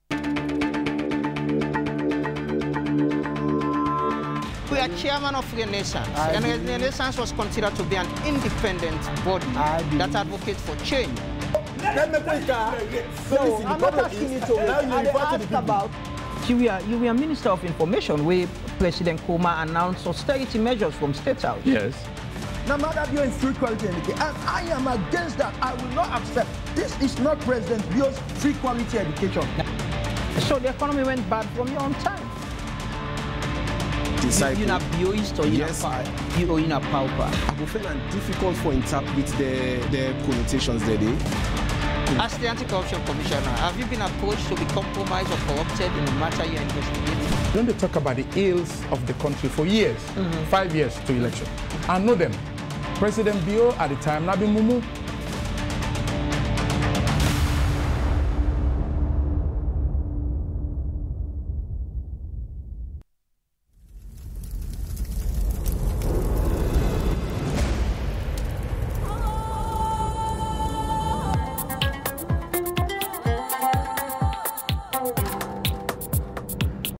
We are chairman of Renaissance, I and believe. Renaissance was considered to be an independent body that advocates for change. Let me put so, I'm not asking you to ask about. You are, you are Minister of Information, where President Kuma announced austerity measures from State House. Yes. No matter your free quality education, and I am against that. I will not accept. This is not President Bio's free quality education. So the economy went bad from your own time. Disciple. You're not Bioist or you're yes. not you or you're not pauper. I will find it difficult for interpret the the connotations that they. As the Anti-Corruption Commissioner, have you been approached to be compromised or corrupted in the matter you're investigating? When they talk about the ills of the country for years, mm-hmm. five years to election, I know them. President Bio at the time, Nabi Mumu,